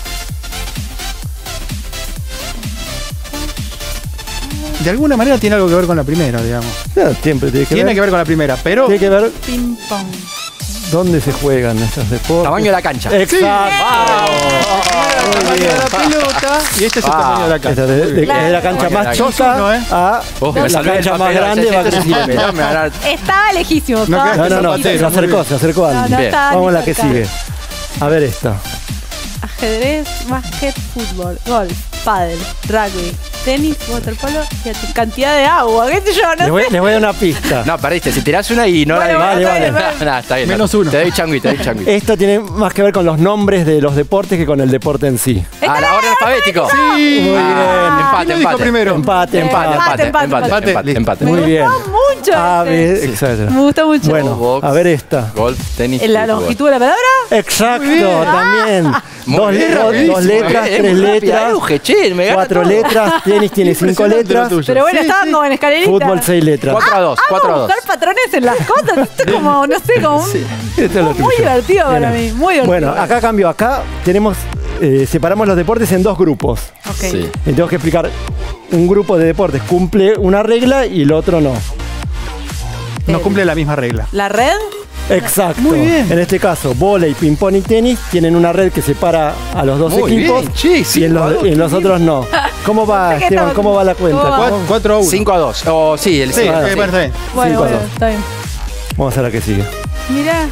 De alguna manera tiene algo que ver con la primera, digamos. Siempre Tiene que ver con la primera, pero Tiene que ver Ping pong. dónde se juegan estos deportes. Tamaño de la cancha. Exacto. el tamaño de la pelota y este es el tamaño de la Esta cancha. de Claro. la cancha más Dos, chica uno, a Vos me la salvé el cancha más papel, grande va ya, creciendo. me va a dar- Estaba lejísimo. No estaba- quedaste No, zapatero, muy se acercó No, Andy. no Bien. estaba ni Vamos a la que cerca. sigue. A ver esta. Ajedrez, básquet, fútbol, golf, pádel, rugby, tenis, waterpolo y cantidad de agua. ¿Qué sé yo? No Les voy sé. a dar una pista. No, perdiste. Si tirás una y no Bueno, la vale, bueno, vale. bueno. No, está bien. Menos no. uno. Te doy changui, te doy changui. Esto tiene más que ver con los nombres de los deportes que con el deporte en sí. A la orden alfabético. Sí. Muy bien. Empate, ¿Quién lo dijo empate. primero? Empate, Empate, empate. empate. Listo. Muy Me bien. gustó mucho. A, B, este. etcétera. Me gusta mucho. Bueno, Box. a ver esta. Golf, tenis, ¿En la fútbol. longitud de la palabra? Exacto, también. Muy Dos, bien, dos rapidísimo. letras, Es tres muy rápida, letras, Euge, che, me gana 4 todo. letras, tenis tiene 5 Impresionante letras, lo tuyo. Pero bueno, Sí, estaban sí. como en escalerita. fútbol 6 letras. 4-2, Amo 4-2. buscar patrones en las cosas. Esto es como, no sé, como un... Esto es lo Muy tuyo. divertido para mí, muy divertido. Bueno, acá cambio. Acá tenemos, separamos los deportes en dos grupos. Ok. Sí. Y tengo que explicar, un grupo de deportes cumple una regla y el otro no. No cumple la misma regla. ¿La red? Exacto. Muy bien. En este caso, vóley, ping-pong y tenis tienen una red que separa a los dos Muy equipos bien, che, sí, y en los otros no. ¿Cómo va, No sé qué Esteban? tal. ¿Cómo va la cuenta? ¿Cómo va? ¿Cómo? 4-1. 5-2. Oh, sí, el Sí, 5. bueno, está bien. Bueno, 5 a bueno, 2. está bien. Vamos a la que sigue. Mirá.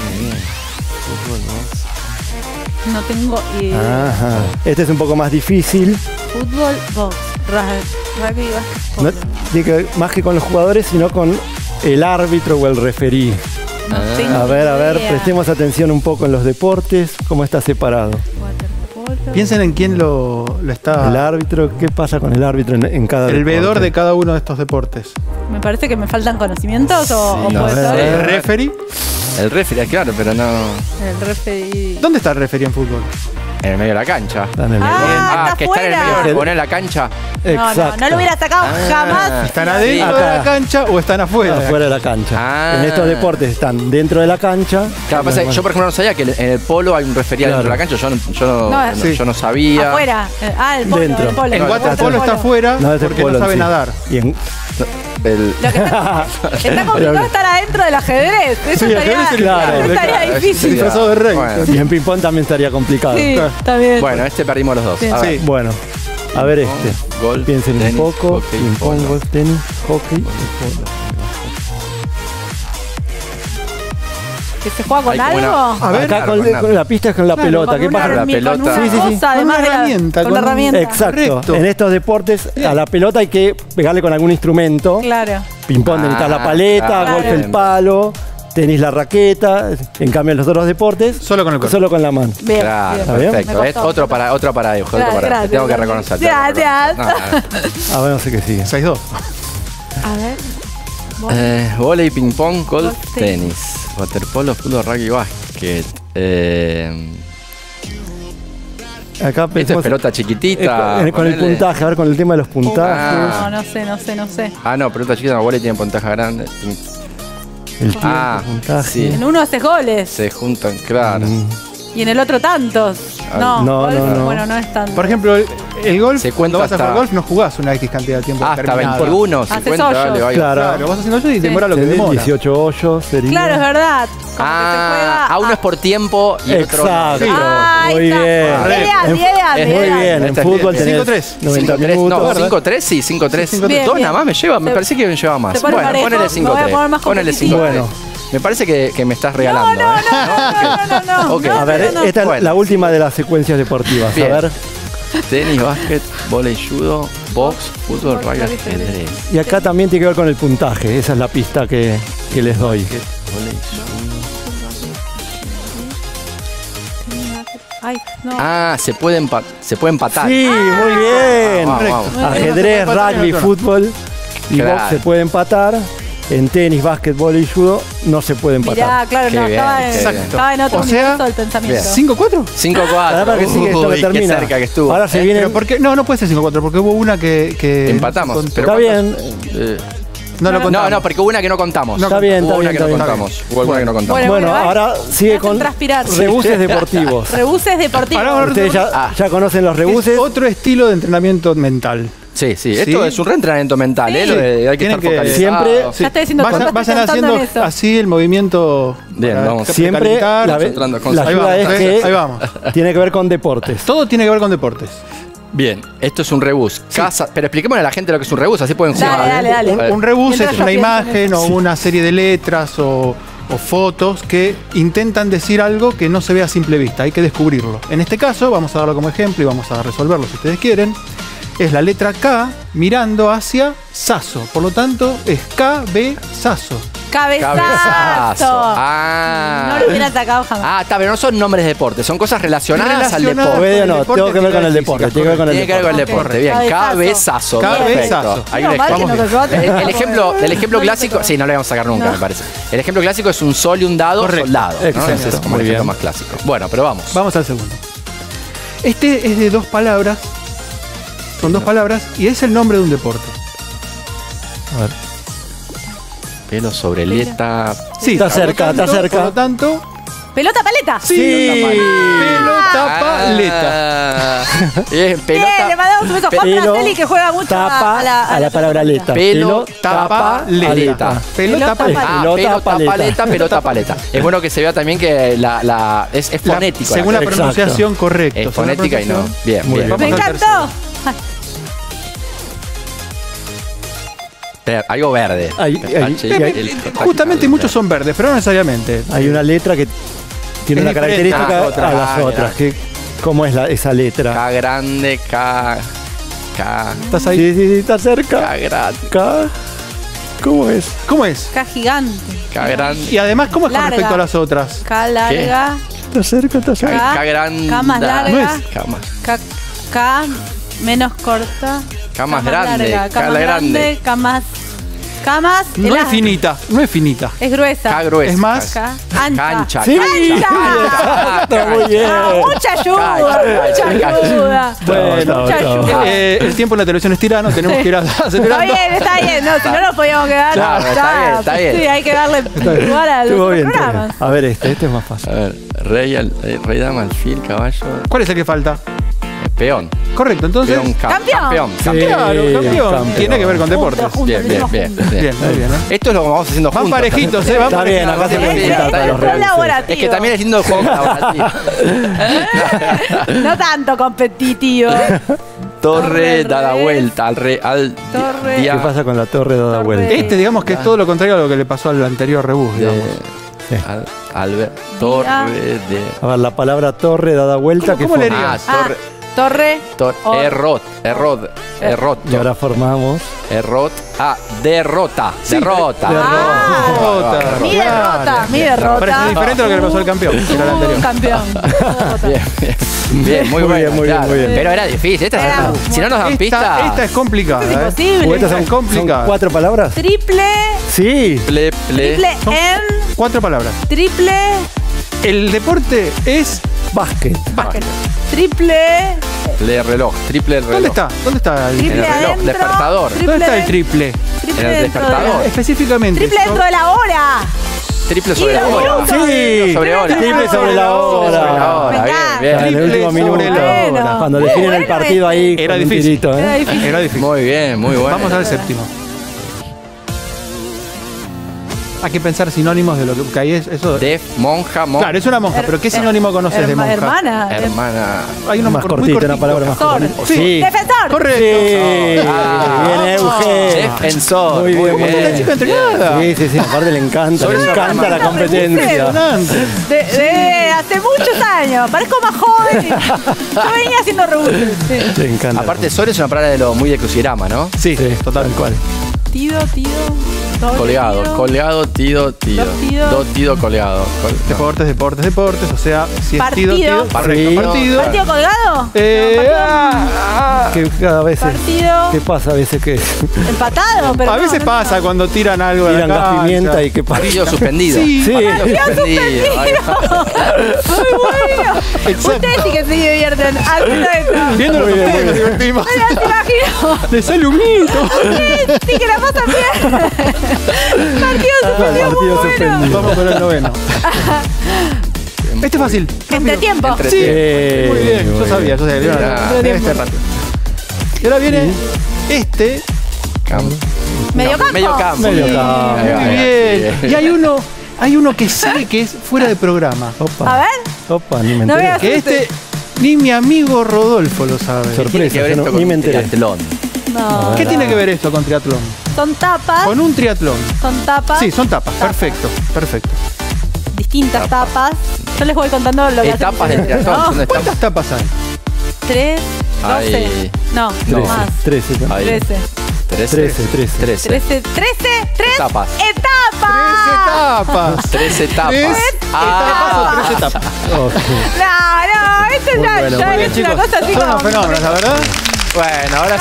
No tengo idea. Ajá. Este es un poco más difícil. Fútbol, box, rugby, básquetbol. No tiene que ver más que con los jugadores, sino con el árbitro o el referí. No tengo A ver, idea. prestemos atención un poco en los deportes, cómo está separado. Waterpolo. Piensen en quién lo está. El árbitro, ¿qué pasa con el árbitro en cada El veedor deporte? de cada uno de estos deportes. Me parece que me faltan conocimientos o Sí, a puede ver, ser a El ver. referee. El referee, claro, pero no el referee. ¿Dónde está el referee en fútbol? en el medio de la cancha. Está en el Ah, está que está en el afuera. medio, poner la cancha. No lo hubiera sacado jamás. ¿Están adentro de Acá. la cancha o están afuera? afuera de la cancha. Ah. En estos deportes están dentro de la cancha. Claro, pasa que yo por ejemplo no sabía que en el polo hay un referee Claro. dentro de la cancha. No, sí. Yo no sabía. Afuera. El polo. Dentro. El polo. En El waterpolo está polo. afuera No, este es porque polo no en sabe sí. nadar. Y en, El- Lo que está complicado estar adentro del ajedrez. Eso Sí, estaría, ajedrez, claro. eso estaría Claro, difícil. Disfrazado de rey. Bueno. y en ping-pong también estaría complicado. Sí, está bien. Bueno, este perdimos los dos. Sí. A ver. Sí. Bueno, a ver Ping-pong, este. golf, Piensen tenis, un poco. hockey, Ping-pong, polo. golf, tenis, hockey y polo. ¿Que se juega con Hay como algo? A ver, Acá claro, con la pista es con la Claro, pelota. Con ¿Qué una pasa? la hermi- pelota. Con una Sí, sí, sí. cosa, además Con una de la herramienta, con la con un- herramienta. Exacto. Correcto. En estos deportes, a la pelota hay que pegarle con algún instrumento. Claro. Ping-pong necesitas la paleta, claro. golf el palo, tenis la raqueta. En cambio, en los otros deportes, Solo con el cuerpo. solo con la mano. Bien. Claro, bien. bien? perfecto. Me Es costó. otro paradigma. Gracias, Te tengo que gracias. reconocer. Gracias. A ver, no sé qué sigue. 6-2. A ver. Volei, ping pong, golf, Golf, tenis, waterpolo, fútbol, rugby, básquet. Acá Esto es pensamos pelota chiquitita. con el ponele. puntaje, a ver con el tema de los puntajes. Ah. No sé. Ah, no, pelota chiquita, no, volei tiene puntaje grande. El tiempo, Ah, puntaje. sí. En uno haces goles Se juntan, claro. y en el otro tantos. No, No, golf, no. bueno, no es tanto. Por ejemplo, el golf, Se cuenta cuando vas a jugar hasta- golf, no jugás una X cantidad de tiempo Hasta determinada. 21, Haces 50, hoyos. dale, vaya. Claro. Claro, vas haciendo eso y demora lo que Tenés demora. 18 hoyos sería. Claro, es verdad. Como que se juega Ah, uno es por tiempo y otro Exacto. no. Ah, ahí Muy está. bien. Bien, bien, Muy bien. bien, en Esta es fútbol bien. tenés 5-3. 90 5-3, minutos. no, 5-3, sí, 5-3. Bien, Dos bien. nada más me lleva, me Se- parecía que me llevaba más. se pone Bueno, parejo, ponele me voy a 5-3. poner más Ponele competitivo. 5-3. Bueno. Me parece que me estás regalando. No. Ok. A ver, No. esta es Bueno. la última de las secuencias deportivas. Bien. A ver, Tenis, básquet, volei, judo, box, fútbol, rugby, ajedrez. y acá también tiene que ver con el puntaje. Esa es la pista que les doy. Básquet, volei, judo. Ay, no. Ah, se puede empatar. Sí, muy bien. Vamos, vamos. Ajedrez, rugby, fútbol y Claro. box se puede empatar. En tenis, básquetbol y judo no se puede empatar. Mirá, claro, Qué no, bien, estaba, qué en, bien. estaba en otro O sea, universo del pensamiento. bien. 5-4. 5-4. Ahora para que sigue esto que Uy, qué termina. cerca que estuvo. Ahora se viene. Pero ¿por qué? No puede ser 5-4 porque hubo una que Empatamos, contó. pero Está bien. No lo contamos. No, porque hubo una que no contamos. Está bien, Hubo está una bien, que no está bien. contamos. Hubo alguna que no contamos. Bueno, Bueno, ahora sigue hacen con transpirar. rebuses deportivos. Rebuses deportivos. Ahora, Ustedes ya conocen los rebuses. Es otro estilo de entrenamiento mental. Sí, Sí. esto es un reentrenamiento mental, Sí. Lo de hay que Tienen estar que- focalizado. siempre- Ya estoy diciendo Vayan, cosas, vayan estoy pensando haciendo en eso. así el movimiento. Bien, para vamos. Siempre calentar. la concentrando, la concentrando. Ahí ayuda vamos, es ahí que vamos. tiene que ver con deportes. Todo tiene que ver con deportes. Bien, esto es un rebus. Pero expliquémosle a la gente lo que es un rebus, así pueden jugar. Dale. A ver. Un rebus Mientras es yo una pienso en imagen o una serie de letras o fotos que intentan decir algo que no se ve a simple vista. Hay que descubrirlo. En este caso, vamos a darlo como ejemplo y vamos a resolverlo si ustedes quieren. Es la letra K mirando hacia Sasso. Por lo tanto, es KB Sasso. Cabezazo. Cabezazo. Ah. No lo hubiera atacado jamás. Ah, está, pero no son nombres de deporte, son cosas relacionadas al Relacionadas. deporte. Puede o no, deporte, tengo que ver con el actividades deporte. físicas, Tiene que ver con el Tiene que ver con el deporte. deporte, bien. Cabezazo. Cabezazo. Cabezazo. Perfecto. Ahí No, un mal que ejemplo. no te acordás. El ejemplo clásico, sí, no le vamos a sacar nunca, No. me parece. El ejemplo clásico es un sol y un dado, Correcto. soldado. ¿no? Excelente. Ese es como Muy el ejemplo bien. más clásico. Bueno, pero vamos. Vamos al segundo. Este es de dos palabras. Son dos palabras y es el nombre de un deporte. A ver. Pelo sobre leta. Sí, Está cerca, está cerca. Por lo tanto, Pelota paleta. Sí. pelota paleta. Bien, Bien, le mandamos un beso a Juan Pelo Bratelli que juega mucho tapa a la palabra aleta. Pelo, tapa, paleta. paleta. Pelota Pelota paleta. Ah, Pelota, pelota, paleta. paleta, pelota, paleta. Es bueno que se vea también que es fonético. Según la Exacto. pronunciación correcta. Es Según la fonética y no. pronunciación. Bien, Muy bien. bien. Me Vamos al encantó. algo verde. Justamente muchos son verdes, pero no necesariamente. Hay una letra que tiene Es una diferente característica a las otras. a las otras. ¿Cómo es esa letra? K grande, K. ¿Estás ahí? Sí, está cerca. K grande. K. ¿Cómo es? ¿Cómo es? K gigante. K grande. Y además, ¿cómo es con Larga. respecto a las otras? K larga. Está cerca. K grande. K más larga. No es. K menos corta. K más grande. Larga, K grande. K más No es elástica. finita, no es finita. Es gruesa. K gruesa. Es más, K ancha. Cancha. Sí. Cancha. Está muy bien. Ah, mucha ayuda. Mucha ayuda. Bueno, Mucha ayuda. el tiempo en la televisión es tirano, tenemos que ir acelerando. Está bien. No, si no nos podíamos quedar. Claro, está bien. Sí, hay que darle lugar a los Estuvo bien. programas. A ver, este es más fácil. A ver, rey, dama, alfil, caballo, ¿Cuál es el que falta? peón. Correcto, entonces. Peón, Campeón. Claro, campeón. Tiene que ver con deportes. Bien. Bien, muy bien, ¿eh? Esto es lo que vamos haciendo Van juntos. parejitos, también. van Está bien, acá se parejitos. pueden juntar todos los reales. Colaborativo. Es que también es lindo el juego colaborativo. No tanto competitivo. Torre dada vuelta al Torre. ¿Qué pasa con la torre dada Torre. vuelta? Este, digamos que es todo lo contrario a lo que le pasó al anterior rebus, digamos. Torre de. A ver, la palabra torre dada vuelta. ¿Cómo le forma? dirías? Torre. Errot. Y ahora formamos. Derrota. Derrota. Mi derrota. Parece diferente a lo que le pasó al campeón, que era el anterior. Campeón. Bien, muy bueno. muy bien. Pero era difícil. Si no nos dan pista. Esta es complicada. Es ¿eh? imposible. ¿Estas es son complicada. 4 palabras? Triple. Sí. Triple en. 4 palabras. Triple. El deporte es Básquet. Básquet. Triple. Reloj. Triple reloj. ¿Dónde está? ¿Dónde está el Triple reloj, adentro. despertador. Triple ¿Dónde está el triple? Triple En el dentro de despertador. Específicamente. Triple dentro de la hora. Triple sobre la hora. Sí. Sobre hora. Triple sobre la Sobre la hora. hora. Me Bien, En el Triple último minuto. sobre la hora. Cuando definen el partido ahí. Era con un difícil. tirito, Era ¿eh? difícil. Era difícil. Muy bien, muy bueno. Vamos al séptimo. Hay que pensar sinónimos de lo que hay. Eso. Monja. Claro, es una monja, pero ¿qué sinónimo conoces de monja? Hermana. Hermana. Hay uno Más muy cortito, una cortito. palabra más Defensor. cortita. Sí. Defensor. Correcto. Sí. Ah. Bien, Euge. Defensor. Muy bien, muy Esta bien. chica entrenada. Sí. Aparte le encanta la No, competencia. Impresionante. De hace muchos años. Parezco más joven. Yo venía haciendo rebusques. Sí. Le encanta. Aparte, Sol es una palabra de lo muy de crucigrama, ¿no? Sí, Total cual. Tido. Colgado, tido. Dos Tido colgado. Deportes, o sea, si es Partido. tido, correcto, partido. ¿Partido colgado? Que cada vez Partido. ¿qué pasa a veces que Empatado, pero A veces pasa cuando tiran algo de tiran la gas cancha. pimienta y qué pasa? Partido suspendido. Sí. Sí. Suspendido. Ahí va. Muy bueno. Exacto. Ustedes sí que se divierten haciendo esto. Viéndolos a ustedes nos divertimos. No las imagino. Le sale un mito. Sí que la pasan bien. Partido suspendido muy Partido bueno. suspendido. Vamos por el noveno. Este es fácil. Entre tiempo. Sí. Muy bien, yo sabía. Debe estar rápido. Y ahora viene este. Medio campo. Medio campo. Medio campo. Ahí va, Muy ahí va. bien. Y hay uno que sí que es fuera de programa. A Opa, ver. opa, ni me No enteré. veas. Que este ni mi amigo Rodolfo lo sabe. Tiene que Sorpresa, ver yo esto ni me con enteré. triatlón. No. ¿Qué tiene que ver esto con triatlón? Son tapas. Con un triatlón. Son tapas. Sí, son tapas. Perfecto, perfecto. Distintas tapas. Yo les voy contando lo que Etapas hacen. del triatlón. No, son etapas. ¿Cuántas tapas hay? 3, 12. Hay- No, 13, más. 13. Hay 13. 13. 13. 13 Etapas. etapas. 13 etapas. Tres Ah. etapas o 3 etapas. Ok. No, esto Muy ya, bueno, ya muy es bien, una chicos. cosa así Son como... unos fenómenos, la verdad. Bueno, ahora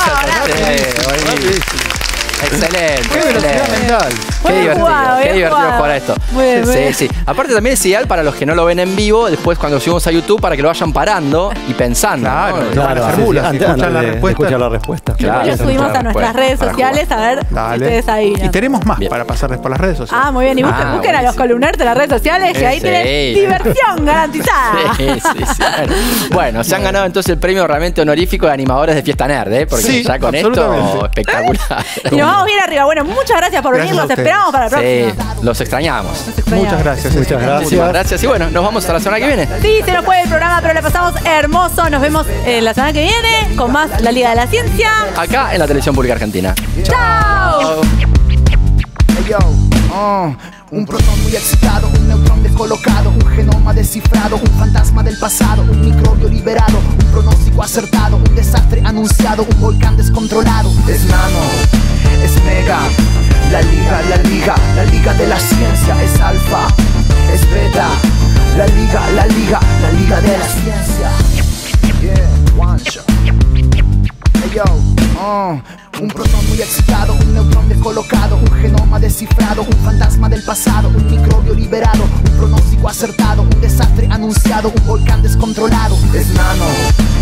se Excelente, Qué velocidad excelente. mental. Qué Bien divertido, jugado, qué bien divertido jugado. jugar a esto. Muy bien, muy bien. Sí. Aparte también es ideal para los que no lo ven en vivo, después cuando lo subimos a YouTube, para que lo vayan parando y pensando. Claro, ¿no? claro. hacer mulas, antes escuchar la de respuesta. escuchar la respuesta. Claro. Lo subimos a Claro, nuestras para redes jugar. sociales a ver si Dale. ustedes ahí. Y tenemos más Bien. para pasarles por las redes sociales. Ah, muy bien. Y busquen, Ah, busquen a los buenísimo. columneros de las redes sociales que ahí Sí. tienen diversión garantizada. Sí. Bueno, se han ganado entonces el premio realmente honorífico de animadores de Fiesta Nerd, ¿eh? Porque Sí, ya con esto, absolutamente. espectacular. Y nos vamos bien arriba. Bueno, muchas gracias por venir. Gracias a Los ustedes. esperamos para la Sí, próxima. los extrañamos. Los extrañamos. Muchas gracias. Muchas gracias. Muchísimas gracias. Y bueno, nos vamos hasta la semana que viene. Sí, se nos fue el programa, pero le pasamos hermoso. Nos vemos la semana que viene con más La Liga de la Ciencia. Acá en la Televisión Pública Argentina. ¡Chao! Chao. Un protón muy excitado, un neutrón descolocado, un genoma descifrado, un fantasma del pasado, un microbio liberado, un pronóstico acertado, un desastre anunciado, un volcán descontrolado. Es nano, es mega, la liga de la ciencia. Es alfa, es beta, la liga de la ciencia. Yeah, one shot. Hey yo, un protón muy excitado, un neutrón descolocado, un genoma descifrado, un fantasma del pasado, un microbio liberado, un pronóstico acertado, un desastre anunciado, un volcán descontrolado. Es nano,